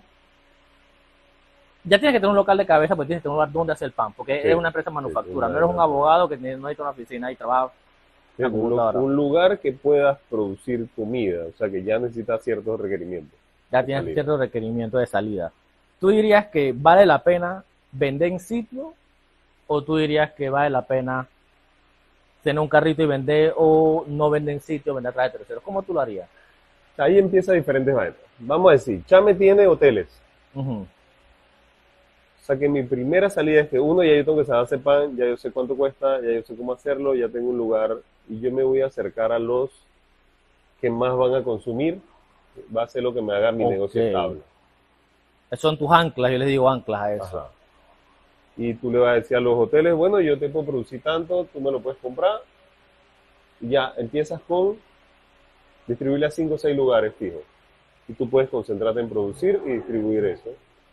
Ya tienes que tener un local de cabeza, porque tienes que tener un lugar donde hacer el pan, porque Sí, eres una empresa de sí, manufactura, sí, no eres un una- abogado que tiene- no necesita una oficina y trabaja. Sí, La un, lu- computadora. un lugar que puedas producir comida, o sea, que ya necesita ciertos requerimientos. Ya de tienes salida. ciertos requerimientos de salida. ¿Tú dirías que vale la pena vender en sitio o tú dirías que vale la pena tener un carrito y vender o no vender en sitio, vender a través de terceros? ¿Cómo tú lo harías? Ahí empieza diferentes vainas. Vamos a decir, Chame tiene hoteles. Ujú. O sea que mi primera salida es que uno, ya yo tengo que saber hacer pan, ya yo sé cuánto cuesta, ya yo sé cómo hacerlo, ya tengo un lugar y yo me voy a acercar a los que más van a consumir. Va a ser lo que me haga mi Ok. negocio estable. Son tus anclas, yo les digo anclas a eso. Ajá. Y tú le vas a decir a los hoteles, bueno, yo te puedo producir tanto, tú me lo puedes comprar. Y ya empiezas con distribuirle a cinco o seis lugares fijos. Y tú puedes concentrarte en producir y distribuir eso.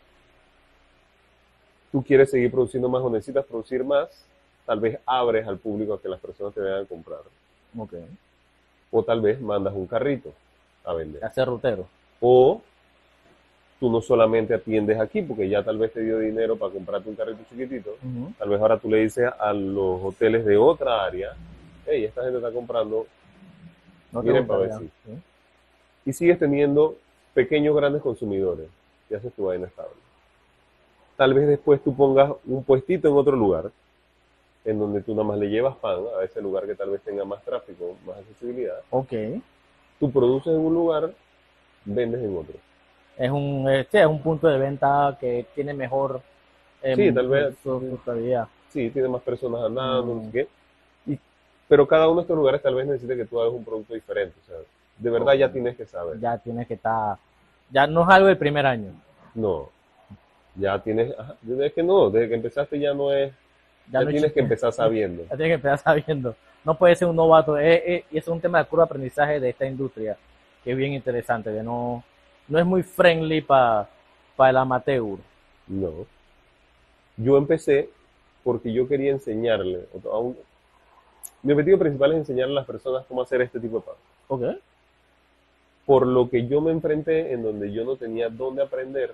Tú quieres seguir produciendo más o necesitas producir más, tal vez abres al público a que las personas te vayan a comprar. Ok. O tal vez mandas un carrito a vender. Hacer rutero. O tú no solamente atiendes aquí, porque ya tal vez te dio dinero para comprarte un carrito chiquitito. Ujú. Tal vez ahora tú le dices a los hoteles de otra área, hey, esta gente está comprando, No te miren para ver gustaría. si. ¿Sí? Y sigues teniendo pequeños, grandes consumidores. Y haces tu vaina estable. Tal vez después tú pongas un puestito en otro lugar, en donde tú nada más le llevas pan a ese lugar que tal vez tenga más tráfico, más accesibilidad. Ok. Tú produces en un lugar, vendes en otro. Es un, eh, sí, es un punto de venta que tiene mejor eh, Sí, tal vez. su- su estabilidad. Sí, tiene más personas andando, Mm. no sé qué. Y- pero cada uno de estos lugares tal vez necesite que tú hagas un producto diferente. O sea, de verdad ya Ok. tienes que saber. Ya tienes que estar, ya no es algo del primer año. No. Ya tienes, ajá, es que no, desde que empezaste ya no es, ya, Ya no tienes existe. que empezar sabiendo. Ya tienes que empezar sabiendo. No puede ser un novato. Eh, eh, y eso es un tema de curva de aprendizaje de esta industria, que es bien interesante, que no, no es muy friendly para el amateur. No. Yo empecé porque yo quería enseñarle, a un- mi objetivo principal es enseñarle a las personas cómo hacer este tipo de pan. Ok. Por lo que yo me enfrenté en donde yo no tenía dónde aprender,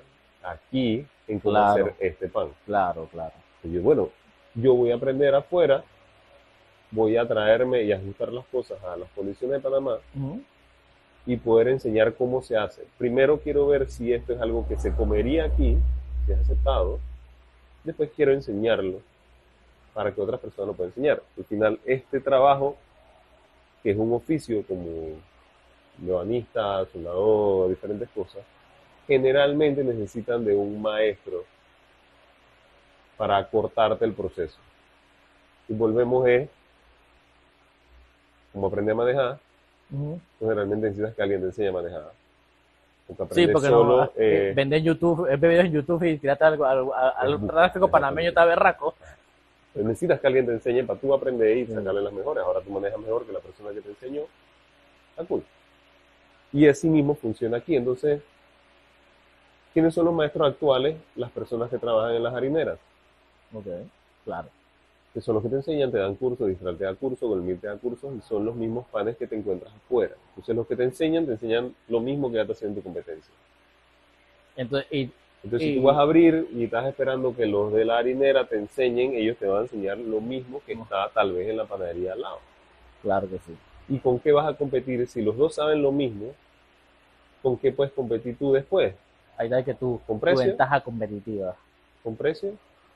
aquí en cómo Claro. hacer este pan. Claro, claro. Y yo, bueno, yo voy a aprender afuera, voy a traerme y ajustar las cosas a las condiciones de Panamá Ujú. y poder enseñar cómo se hace. Primero quiero ver si esto es algo que se comería aquí, si es aceptado. Después quiero enseñarlo para que otras personas lo puedan enseñar. Al final, este trabajo, que es un oficio como ebanista, soldador, diferentes cosas, generalmente necesitan de un maestro para cortarte el proceso. Y volvemos es, como aprende a manejar, Ujú. pues generalmente necesitas que alguien te enseñe a manejar. Porque Sí, aprendes porque solo, no, eh, eh, vender en YouTube, es videos en YouTube y tirarte algo, al, al, al Es bu- tráfico panameño está berraco. necesitas que alguien te enseñe para tú aprender y Sí. sacarle las mejores. Ahora tú manejas mejor que la persona que te enseñó. Está cool. Y así mismo funciona aquí. Entonces, ¿quiénes son los maestros actuales? Las personas que trabajan en las harineras, Ok, claro. que son los que te enseñan, te dan cursos, Distral te da cursos, Golmir te da cursos, y son los mismos panes que te encuentras afuera. Entonces, los que te enseñan, te enseñan lo mismo que ya te hacen en tu competencia. Entonces, y, Entonces, y- si tú vas a abrir y estás esperando que los de la harinera te enseñen, ellos te van a enseñar lo mismo que está tal vez en la panadería al lado. claro que sí. ¿Y con qué vas a competir? Si los dos saben lo mismo, ¿con qué puedes competir tú después? Ahí está que tu, ¿Con tu precio? ventaja competitiva. ¿Con precio?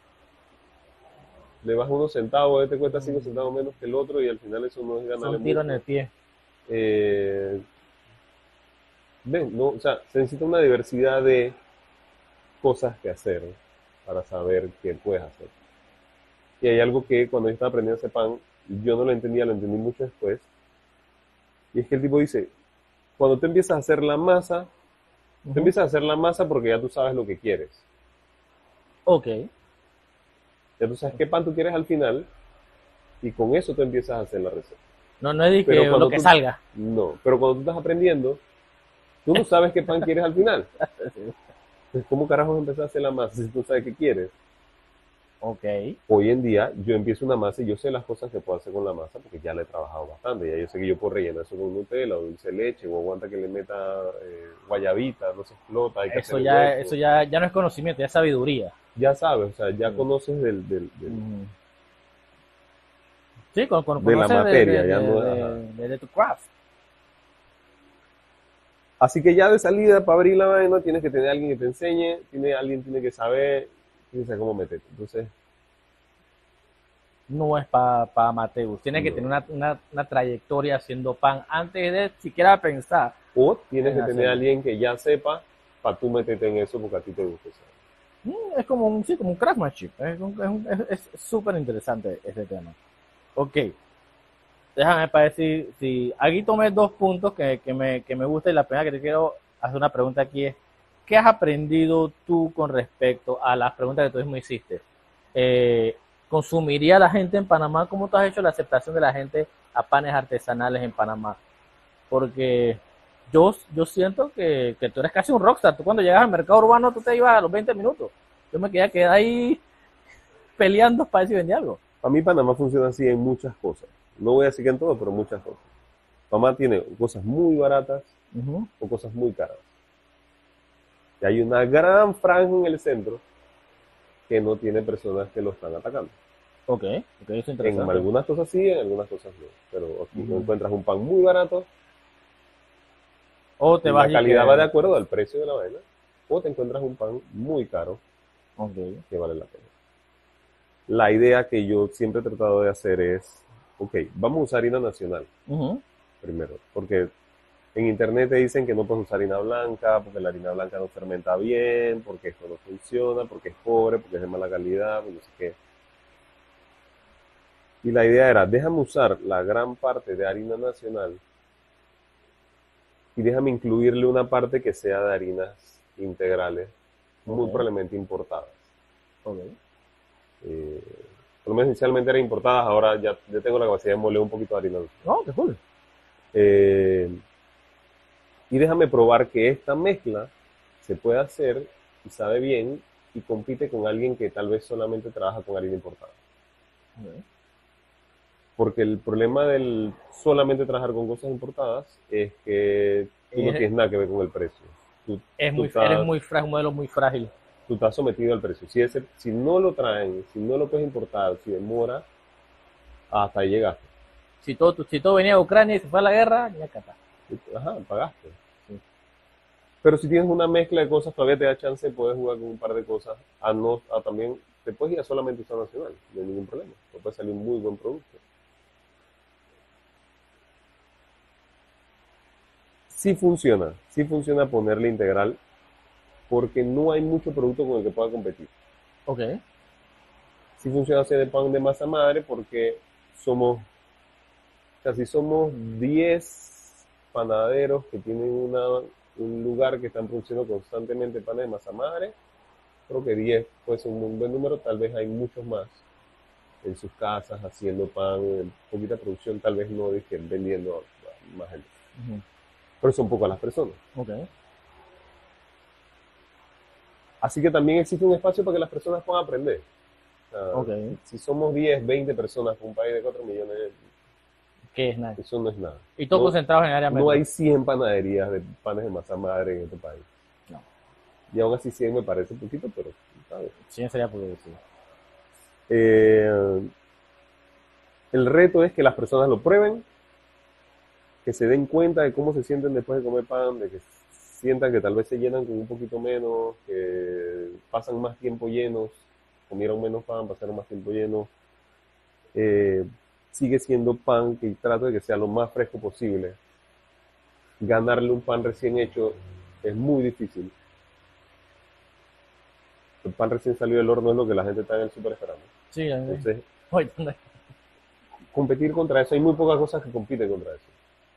Le vas unos centavos, este cuesta cinco centavos menos que el otro y al final eso no es ganarle Son tiros mucho. en el pie. Eh, ven, no, o sea, se necesita una diversidad de cosas que hacer para saber qué puedes hacer. Y hay algo que cuando yo estaba aprendiendo ese pan, yo no lo entendía, lo entendí mucho después. Y es que el tipo dice, cuando tú empiezas a hacer la masa, Ujú. tú empiezas a hacer la masa porque ya tú sabes lo que quieres. Ok. Ya tú sabes qué pan tú quieres al final y con eso tú empiezas a hacer la receta. No, no es de Pero que cuando lo que tú- salga. No, pero cuando tú estás aprendiendo, tú no sabes qué pan quieres al final. Entonces, ¿cómo carajos empezar a hacer la masa si tú sabes qué quieres? Ok. Hoy en día yo empiezo una masa y yo sé las cosas que puedo hacer con la masa porque ya la he trabajado bastante. Ya yo sé que yo puedo rellenar eso con Nutella o dulce de leche o aguanta que le meta eh, guayabita, no se explota. Hay que Eso hacer ya, hueco. eso ya, ya no es conocimiento, ya es sabiduría. Ya sabes, o sea, ya Sí. conoces del, del, del- Ujú. Sí, con, con, De la conoces materia, de, ya de- no- de- ajá. de- de tu craft. Así que ya de salida para abrir la vaina tienes que tener alguien que te enseñe, tiene, alguien tiene que saber, tiene que saber cómo meterte. Entonces, No es para pa Mateus. Tiene que No. tener una, una, una trayectoria haciendo pan antes de siquiera pensar. o tienes que En tener hacerlo. alguien que ya sepa para tú meterte en eso porque a ti te gusta. ¿Sabes? Mm, Es como un, sí, como un craftsmanship. Es un- es un- es- es súper interesante ese tema. Ok. Déjame para decir, si aquí tomé dos puntos que, que me, que me gusta y la primera que te quiero hacer una pregunta aquí es, ¿qué has aprendido tú con respecto a las preguntas que tú mismo hiciste? Eh, ¿Consumiría la gente en Panamá? ¿Cómo tú has hecho la aceptación de la gente a panes artesanales en Panamá? Porque yo, yo siento que, que tú eres casi un rockstar. Tú cuando llegas al mercado urbano, tú te ibas a los veinte minutos. Yo me quedé, quedé ahí peleando para ver si vendía algo. Para mí Panamá funciona así en muchas cosas. No voy a decir que en todo, pero muchas cosas. Panamá tiene cosas muy baratas Ujú. o cosas muy caras. Y hay una gran franja en el centro que no tiene personas que lo están atacando. Ok, ok, eso es En interesante. algunas cosas sí, en algunas cosas no. Pero aquí Ujú. encuentras un pan muy barato, O te y vas la y calidad que- va de acuerdo al precio de la vaina, o te encuentras un pan muy caro Ok. que vale la pena. La idea que yo siempre he tratado de hacer es, ok, vamos a usar harina nacional Ujú. primero, porque en internet te dicen que no puedes usar harina blanca, porque la harina blanca no fermenta bien, porque esto no funciona, porque es pobre, porque es de mala calidad, pues no sé qué. Y la idea era, déjame usar la gran parte de harina nacional y déjame incluirle una parte que sea de harinas integrales, muy Ok. probablemente importadas. Ok. Eh, por lo menos inicialmente eran importadas, ahora ya, ya tengo la capacidad de moler un poquito de harina. No, qué cool. Eh, y déjame probar que esta mezcla se puede hacer y sabe bien y compite con alguien que tal vez solamente trabaja con harina importada. Ok. Porque el problema del solamente trabajar con cosas importadas es que tú no Es- tienes nada que ver con el precio. Tú, Es tú muy, estás- eres muy frágil, un modelo muy frágil. tú estás sometido al precio. Si, ese, si no lo traen, si no lo puedes importar, si demora, hasta ahí llegaste. Si todo, si todo venía de Ucrania y se fue a la guerra, ya cata. Ajá, pagaste. Sí. Pero si tienes una mezcla de cosas, todavía te da chance, puedes jugar con un par de cosas. A no, a también, te puedes ir a solamente usar nacional, no hay ningún problema. Te puede salir un muy buen producto. Sí funciona, sí funciona ponerle integral, porque no hay mucho producto con el que pueda competir. Ok. Sí funciona hacer el pan de masa madre porque somos, o sea, si somos diez panaderos que tienen una, un lugar que están produciendo constantemente panes de masa madre, creo que diez puede ser un buen número, tal vez hay muchos más en sus casas haciendo pan, en poquita producción, tal vez no dije, vendiendo a más gente. Uh-huh. Pero son pocas las personas. Okay. Así que también existe un espacio para que las personas puedan aprender. O sea, Okay. Si somos diez, veinte personas con un país de cuatro millones, ¿Qué es nada? eso no es nada. Y todo no, concentrado en el área metro. No hay cien panaderías de panes de masa madre en este país. No. Y aún así cien me parece poquito, pero ¿sabes? cien sería porque sí. Eh, el reto es que las personas lo prueben, que se den cuenta de cómo se sienten después de comer pan, de que sientan que tal vez se llenan con un poquito menos, que pasan más tiempo llenos, comieron menos pan, pasaron más tiempo llenos. Eh, sigue siendo pan que trato de que sea lo más fresco posible. Ganarle un pan recién hecho es muy difícil. El pan recién salido del horno es lo que la gente está en el súper esperando. Sí, Entonces, Oye, competir contra eso, hay muy pocas cosas que compiten contra eso.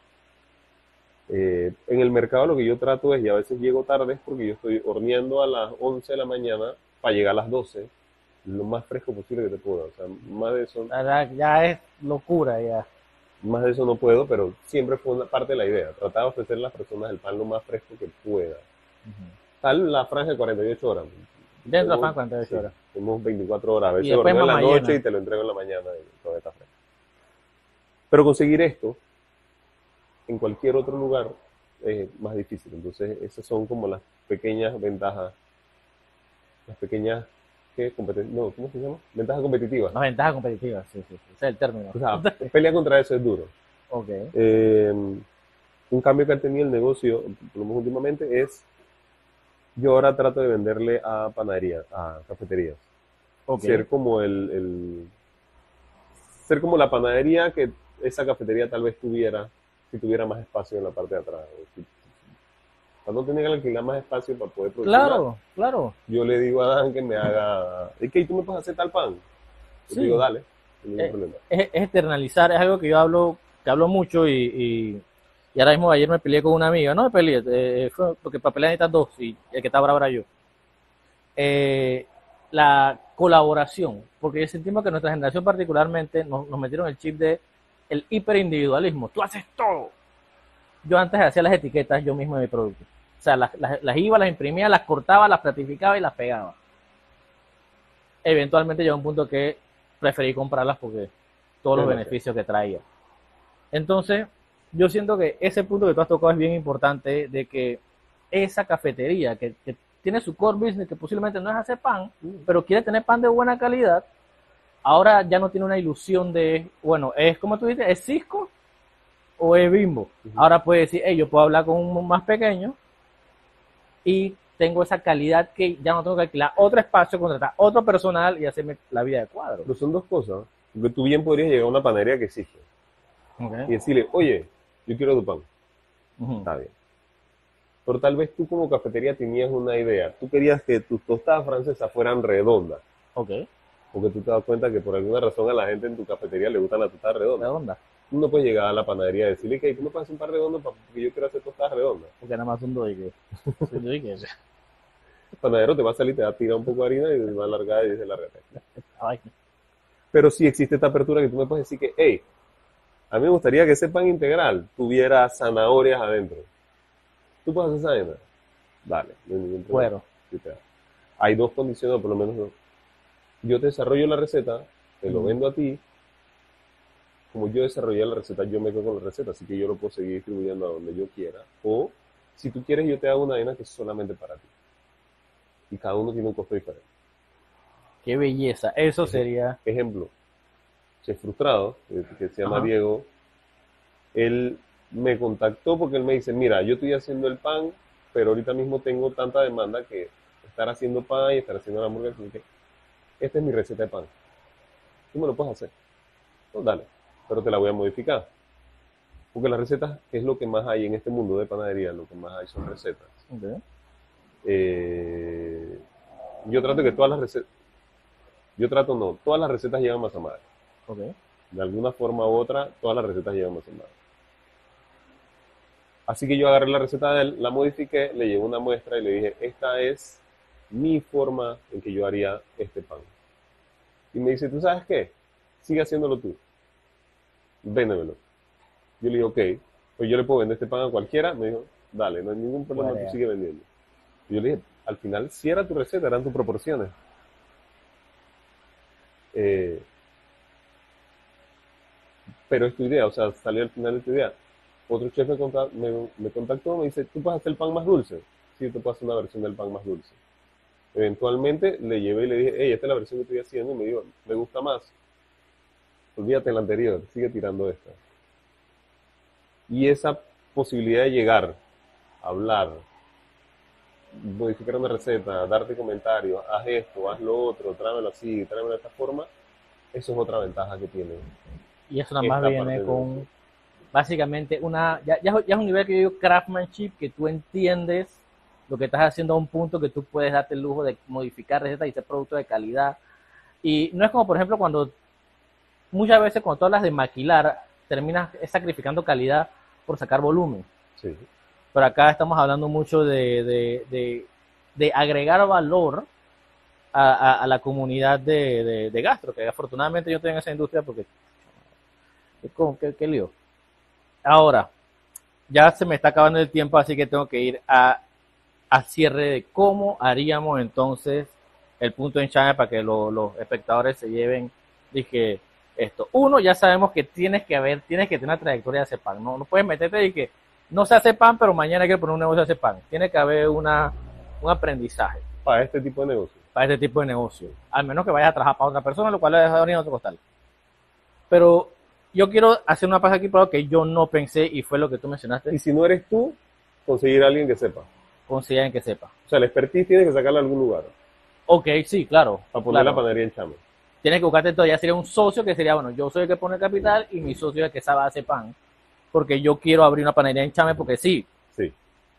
Eh, en el mercado lo que yo trato es, y a veces llego tarde, es porque yo estoy horneando a las once de la mañana para llegar a las doce, lo más fresco posible que te pueda. O sea, más de eso, la verdad, ya es locura ya. más de eso no puedo, pero siempre fue una parte de la idea. Tratar de ofrecer a las personas el pan lo más fresco que pueda. Uh-huh. Tal la franja de cuarenta y ocho horas. Dentro de pan cuarenta y ocho horas. Tenemos veinticuatro horas. A veces Y después horneo en la mamá noche llena. y te lo entrego en la mañana y todo está fresco. Pero conseguir esto en cualquier otro lugar es más difícil. Entonces, esas son como las pequeñas ventajas, las pequeñas, ¿qué? Competen- no, ¿cómo se llama? Ventajas competitivas. Las ventajas competitivas, sí, sí, sí. Ese es el término. O sea, pelea contra eso es duro. Ok. Eh, un cambio que ha tenido el negocio, por lo menos últimamente, es yo ahora trato de venderle a panaderías, a cafeterías. Okay. Ser como el, el ser como la panadería que esa cafetería tal vez tuviera si tuviera más espacio en la parte de atrás. Si, para no tener que alquilar más espacio para poder producir. Claro, más, claro. yo le digo a Dan que me haga, es que tú me puedes hacer tal pan. Yo Sí. digo, dale, no hay ningún Eh, problema. Es, es externalizar, es algo que yo hablo, que hablo mucho y, y, y ahora mismo ayer me peleé con una amiga, no me peleé, eh, fue porque para pelear necesitas dos y el que está bravo era yo. Eh, la colaboración, porque sentimos que nuestra generación particularmente nos, nos metieron el chip de el hiperindividualismo, tú haces todo. Yo antes hacía las etiquetas yo mismo de mi producto. O sea, las, las, las iba, las imprimía, las cortaba, las platificaba y las pegaba. Eventualmente llegó un punto que preferí comprarlas porque todos los beneficios que traía. Entonces, yo siento que ese punto que tú has tocado es bien importante, de que esa cafetería que, que tiene su core business, que posiblemente no es hacer pan, pero quiere tener pan de buena calidad, ahora ya no tiene una ilusión de, bueno, es como tú dices, es Cisco o es Bimbo. Uh-huh. Ahora puede decir, hey, yo puedo hablar con un más pequeño y tengo esa calidad que ya no tengo que alquilar otro espacio, contratar otro personal y hacerme la vida de cuadro. Pero son dos cosas. Porque tú bien podrías llegar a una panadería que exige. Okay. Y decirle, oye, yo quiero tu pan. Uh-huh. Está bien. Pero tal vez tú como cafetería tenías una idea. Tú querías que tus tostadas francesas fueran redondas. Okay. Porque tú te das cuenta que por alguna razón a la gente en tu cafetería le gustan las tostadas redondas. Redondas. Tú no puedes llegar a la panadería y decirle que tú me puedes hacer un par redondos porque yo quiero hacer tostadas redondas. Porque nada más un doy que... El panadero te va a salir, te va a tirar un poco de harina y te va a alargar y dice la reta. Pero sí existe esta apertura que tú me puedes decir que, hey, a mí me gustaría que ese pan integral tuviera zanahorias adentro. ¿Tú puedes hacer esa vaina? Dale. No hay ningún problema. Bueno. Sí, hay dos condiciones, por lo menos dos. Yo te desarrollo la receta, te lo vendo a ti. Como yo desarrollé la receta, yo me quedo con la receta, así que yo lo puedo seguir distribuyendo a donde yo quiera. O, si tú quieres, yo te hago una vaina que es solamente para ti. y cada uno tiene un costo diferente. Qué belleza. Eso sería. Ejemplo, Chef Frustrado, que, que se llama Ajá. Diego, él me contactó porque él me dice, mira, yo estoy haciendo el pan, pero ahorita mismo tengo tanta demanda que estar haciendo pan y estar haciendo la hamburguesa, así que esta es mi receta de pan. ¿Tú me lo puedes hacer? Pues dale, pero te la voy a modificar. Porque las recetas es lo que más hay en este mundo de panadería, lo que más hay son recetas. Ok. Eh, yo trato que todas las recetas, yo trato no, todas las recetas llevan masa madre. Ok. De alguna forma u otra, todas las recetas llevan masa madre. Así que yo agarré la receta de él, la modifiqué, le llevé una muestra y le dije, esta es mi forma en que yo haría este pan. Y me dice, ¿tú sabes qué? Sigue haciéndolo tú. Véndemelo. Yo le dije, ok, pues yo le puedo vender este pan a cualquiera. Me dijo, dale, no hay ningún problema, Vale. tú sigue vendiendo. Y yo le dije, al final sí era tu receta, eran tus proporciones. Eh, pero es tu idea, o sea, salió al final de tu idea. Otro chef me, conta- me, me contactó, me dice, ¿tú puedes hacer el pan más dulce? Sí, tú puedes hacer una versión del pan más dulce. Eventualmente le llevé y le dije, hey, esta es la versión que estoy haciendo, y me dijo, me gusta más. Olvídate de la anterior, sigue tirando esta. Y esa posibilidad de llegar, hablar, modificar una receta, darte comentarios, haz esto, haz lo otro, tráemelo así, tráemelo de esta forma, eso es otra ventaja que tiene Y eso nada más esta parte viene del con negocio. básicamente una. Ya, ya, ya es un nivel que yo digo craftsmanship, que tú entiendes lo que estás haciendo a un punto que tú puedes darte el lujo de modificar recetas y hacer productos de calidad. Y no es como, por ejemplo, cuando muchas veces cuando tú hablas de maquilar, terminas sacrificando calidad por sacar volumen. Sí. Pero acá estamos hablando mucho de, de, de, de agregar valor a, a, a la comunidad de, de, de gastro, que afortunadamente yo estoy en esa industria porque es como que, que lío. Ahora, ya se me está acabando el tiempo, así que tengo que ir a, a cierre de cómo haríamos entonces el punto en China para que lo, los espectadores se lleven, dije, esto. Uno, ya sabemos que tienes que haber, tienes que tener una trayectoria de hacer pan. No, no puedes meterte y que no se hace pan, pero mañana hay que poner un negocio de hacer pan. Tiene que haber una, un aprendizaje Para este tipo de negocio. para este tipo de negocio. Al menos que vayas a trabajar para otra persona, lo cual es abrir otro costal. Pero yo quiero hacer una pausa aquí para lo que yo no pensé y fue lo que tú mencionaste. Y si no eres tú, conseguir a alguien que sepa. Consideren que sepa. O sea, la expertise tienes que sacarla a algún lugar Ok, sí, claro. para poner claro. la panadería en chama. Tienes que buscarte todavía sería un socio que sería, bueno, yo soy el que pone el capital y mi socio es el que sabe hacer pan. Porque yo quiero abrir una panadería en Chame porque sí. Sí.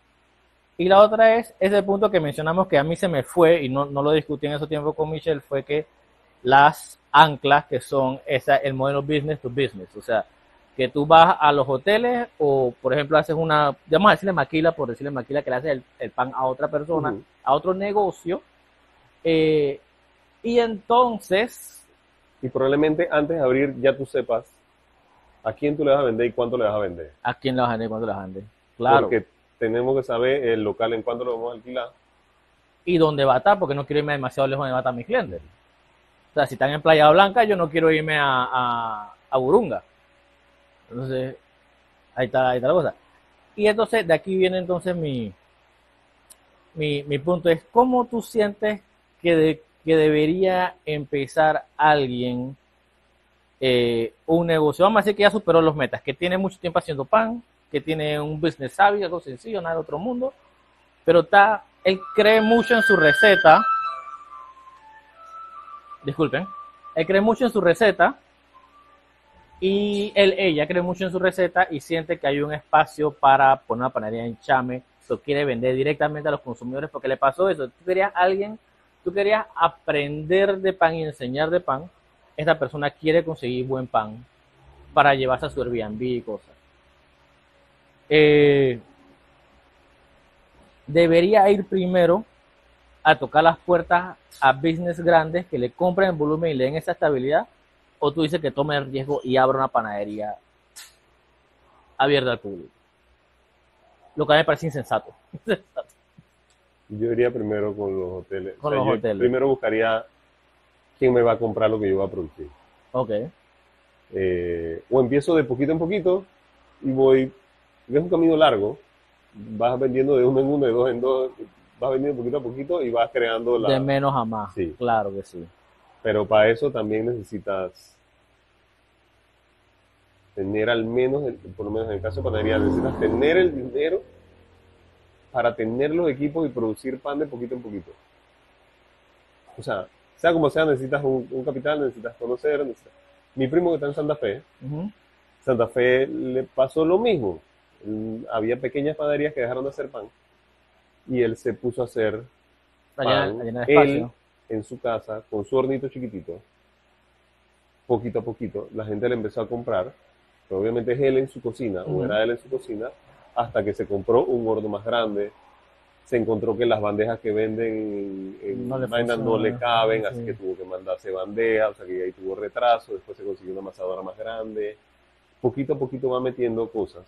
Y la otra es ese punto que mencionamos que a mí se me fue y no, no lo discutí en ese tiempo con Michelle, fue que las anclas que son esa, el modelo business to business. O sea, que tú vas a los hoteles o, por ejemplo, haces una, vamos a decirle maquila, por decirle maquila, que le haces el, el pan a otra persona, Uh-huh. a otro negocio. Eh, y entonces, Y probablemente antes de abrir ya tú sepas a quién tú le vas a vender y cuánto le vas a vender. ¿a quién le vas a vender y cuánto le vas a vender? Claro. Porque tenemos que saber el local en cuánto lo vamos a alquilar. Y dónde va a estar, porque no quiero irme demasiado lejos donde va a estar mis clientes. O sea, si están en Playa Blanca, yo no quiero irme a, a, a Burunga. Entonces, ahí está, ahí está la cosa. Y entonces, de aquí viene entonces mi, mi, mi punto, es cómo tú sientes que, de, que debería empezar alguien eh, un negocio. Vamos a decir que ya superó los metas, que tiene mucho tiempo haciendo pan, que tiene un business savvy, algo sencillo, nada de otro mundo, pero está, él cree mucho en su receta. Disculpen, él cree mucho en su receta y él, ella cree mucho en su receta y siente que hay un espacio para poner una panadería en Chame, lo quiere vender directamente a los consumidores porque le pasó eso. Tú querías alguien, tú querías aprender de pan y enseñar de pan. Esta persona quiere conseguir buen pan para llevarse a su Airbnb y cosas. Eh, debería ir primero a tocar las puertas a business grandes que le compren el volumen y le den esa estabilidad, o tú dices que tome el riesgo y abra una panadería abierta al público, lo que a mí me parece insensato. Yo iría primero con los hoteles. Con O sea, los yo hoteles. Primero buscaría quién me va a comprar lo que yo voy a producir. Ok, Eh, o empiezo de poquito en poquito y voy, es un camino largo, vas vendiendo de uno en uno, de dos en dos, vas vendiendo poquito a poquito y vas creando la... De menos a más. Sí. Claro que sí. Pero para eso también necesitas tener al menos, por lo menos en el caso de panadería, necesitas tener el dinero para tener los equipos y producir pan de poquito en poquito. O sea, sea como sea, necesitas un, un capital, necesitas conocer. Necesitas... Mi primo que está en Santa Fe, Uh-huh. Santa Fe le pasó lo mismo. Él- había pequeñas panaderías que dejaron de hacer pan y él se puso a hacer Allá, pan, allá en el él espacio. en su casa, con su hornito chiquitito, poquito a poquito, la gente le empezó a comprar, pero obviamente es él en su cocina, o Ujú. era él en su cocina, hasta que se compró un horno más grande, se encontró que las bandejas que venden en, en No le vainas no le funciona. caben, Sí. así que tuvo que mandarse bandejas, o sea que ahí tuvo retraso, después se consiguió una amasadora más grande, poquito a poquito va metiendo cosas,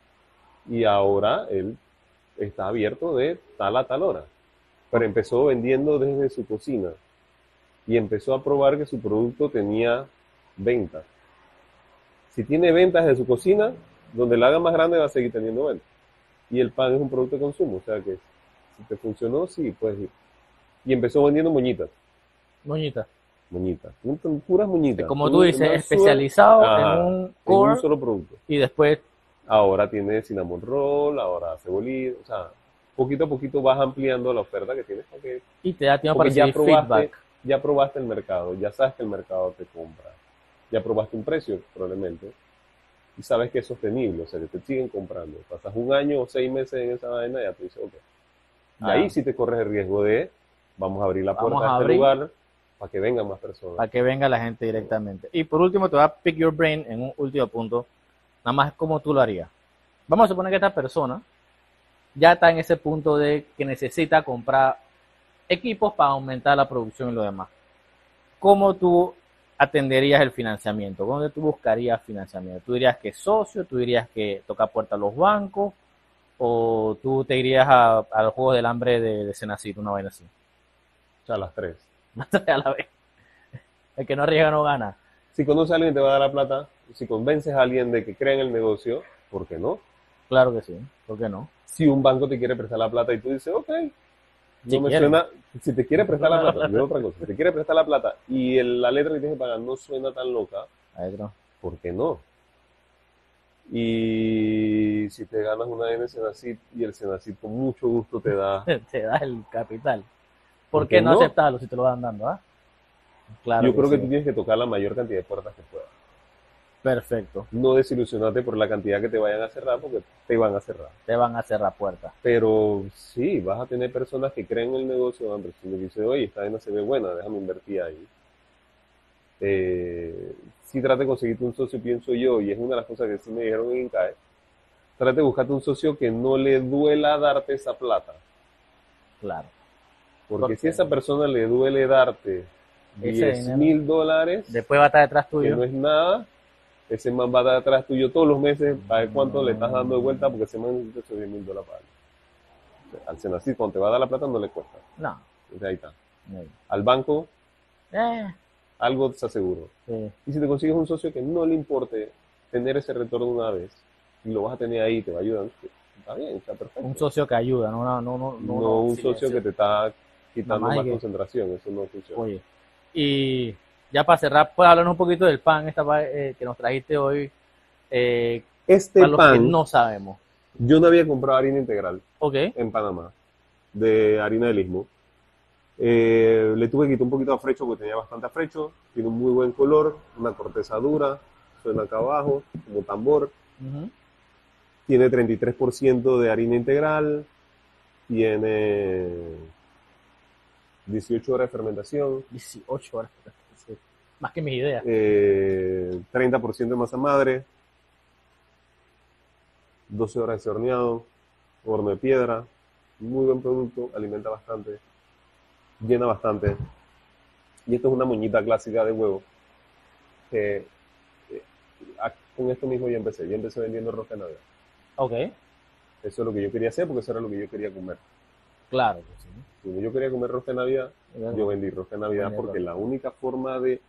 y ahora él está abierto de tal a tal hora, pero empezó vendiendo desde su cocina, y empezó a probar que su producto tenía ventas. Si tiene ventas de su cocina, donde la haga más grande va a seguir teniendo ventas. Y el pan es un producto de consumo, o sea que si te funcionó, sí, puedes ir. Y empezó vendiendo moñitas, Moñita. moñitas, pu- puras moñitas. Como Un- tú dices, una suer- especializado en Ajá, un en core un solo producto. y después, Ahora tiene cinnamon roll, ahora hace bolillo, o sea, poquito a poquito vas ampliando la oferta que tienes porque, y te da tiempo para porque ya recibir probaste, feedback. ya probaste el mercado, ya sabes que el mercado te compra, ya probaste un precio probablemente y sabes que es sostenible, o sea, que te siguen comprando. Pasas un año o seis meses en esa vaina y ya te dices, ok. Y Ah. ahí sí te corres el riesgo de, vamos a abrir la Vamos puerta a a este abrir. lugar para que vengan más personas. Para que venga la gente directamente. Y por último, te voy a pick your brain en un último punto, nada más cómo tú lo harías. Vamos a suponer que esta persona ya está en ese punto de que necesita comprar equipos para aumentar la producción y lo demás. ¿Cómo tú atenderías el financiamiento? ¿Dónde tú buscarías financiamiento? ¿Tú dirías que socio? ¿Tú dirías que toca puerta a los bancos? ¿O tú te irías a, a los Juegos del Hambre de, de Senacit, una vaina así? O sea, las tres. A la vez. El que no arriesga no gana. Si conoces a alguien que te va a dar la plata, si convences a alguien de que crea en el negocio, ¿por qué no? Claro que sí. ¿Por qué no? Si un banco te quiere prestar la plata y tú dices, ok, no Si me quiere. suena, si te quiere prestar la plata, yo otra cosa, si te quiere prestar la plata y el- la letra que tienes que pagar no suena tan loca, Ahí no. ¿por qué no? Y si te ganas una en el Senacit y el Senacit con mucho gusto te da, Te da el capital. ¿Por ¿Por qué qué no no? aceptarlo si te lo van dando? ¿Ah? Claro yo creo que sí. tú tienes que tocar la mayor cantidad de puertas que puedas. Perfecto. No desilusionarte por la cantidad que te vayan a cerrar porque te van a cerrar. Te van a cerrar puertas. Pero sí, vas a tener personas que creen en el negocio, Andrés, y me dicen, oye, esta vaina se ve buena, déjame invertir ahí. Eh, sí trata de conseguirte un socio, pienso yo, y es una de las cosas que sí me dijeron en INCAE, trata de buscarte un socio que no le duela darte esa plata. Claro. Porque Porque si a esa persona le duele darte ese diez dinero mil dólares, después va a estar detrás que tuyo. no es nada, ese man va a estar atrás tuyo todos los meses para ver cuánto le estás dando de vuelta porque ese man necesita esos diez mil dólares para él. Al Senacid, cuando te va a dar la plata, no le cuesta. No. Entonces, ahí está. no. Al banco, Eh, algo te aseguro. sí. Y si te consigues un socio que no le importe tener ese retorno una vez, y lo vas a tener ahí, te va a ayudar, está bien, está perfecto. Un socio que ayuda, no, no, no, no, no, no un silencio. socio que te está quitando Nada más más que- concentración, eso no funciona. Oye, y ya para cerrar, puedes hablarnos un poquito del pan esta, pa- eh, que nos trajiste hoy, eh, Este para los que pan, no sabemos. yo no había comprado harina integral Ok, en Panamá, de harina de lismo. Eh, le tuve que quitar un poquito de afrecho porque tenía bastante afrecho, tiene un muy buen color, una corteza dura, suena acá abajo, como tambor, ujú, tiene treinta y tres por ciento de harina integral, tiene dieciocho horas de fermentación, dieciocho horas. Sí, más que mis ideas. eh, treinta por ciento de masa madre, doce horas de horneado, horno de piedra, muy buen producto, alimenta bastante, llena bastante. Y esto es una moñita clásica de huevo, que eh, a- con esto mismo yo empecé, yo empecé vendiendo rosca de Navidad. Ok, Eso es lo que yo quería hacer porque eso era lo que yo quería comer. claro que sí. Cuando yo quería comer rosca de Navidad, yo vendí rosca de Navidad Vendí porque rosca. la única forma de...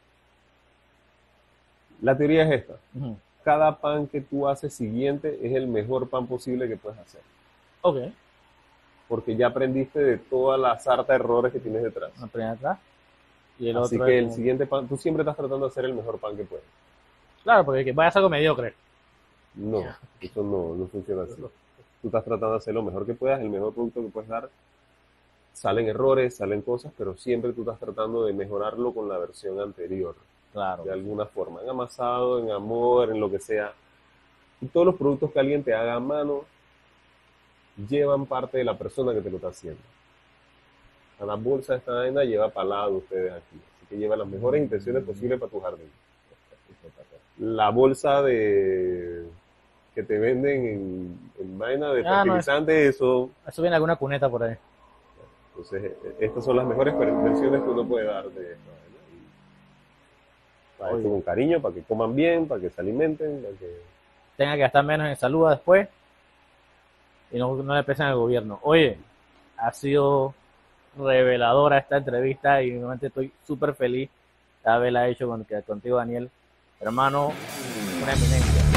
La teoría es esta. Ujú. Cada pan que tú haces siguiente es el mejor pan posible que puedes hacer. Ok, porque ya aprendiste de toda la sarta de errores que tienes detrás. La primera atrás. Y el Así otro que es el como- siguiente pan, tú siempre estás tratando de hacer el mejor pan que puedes. Claro, porque que vayas a algo mediocre. No, eso no, no funciona así. Tú estás tratando de hacer lo mejor que puedas, el mejor producto que puedes dar. Salen errores, salen cosas, pero siempre tú estás tratando de mejorarlo con la versión anterior, Claro. de alguna forma, en amasado, en amor, en lo que sea. Y todos los productos que alguien te haga a mano llevan parte de la persona que te lo está haciendo. A la bolsa de esta vaina lleva palada de ustedes aquí, así que lleva las mejores intenciones posibles para tu jardín. La bolsa de que te venden en, en vaina de Ah, no, fertilizante, eso. Eso viene alguna cuneta por ahí. Entonces, eh, estas son las mejores versiones que uno puede dar de esto, ¿no? Y para esto con cariño, para que coman bien, para que se alimenten, para que... Tenga que gastar menos en salud después y no, no le pesen al gobierno. Oye, ha sido reveladora esta entrevista y realmente estoy súper feliz de haberla hecho con, contigo, Daniel. Hermano, una eminencia.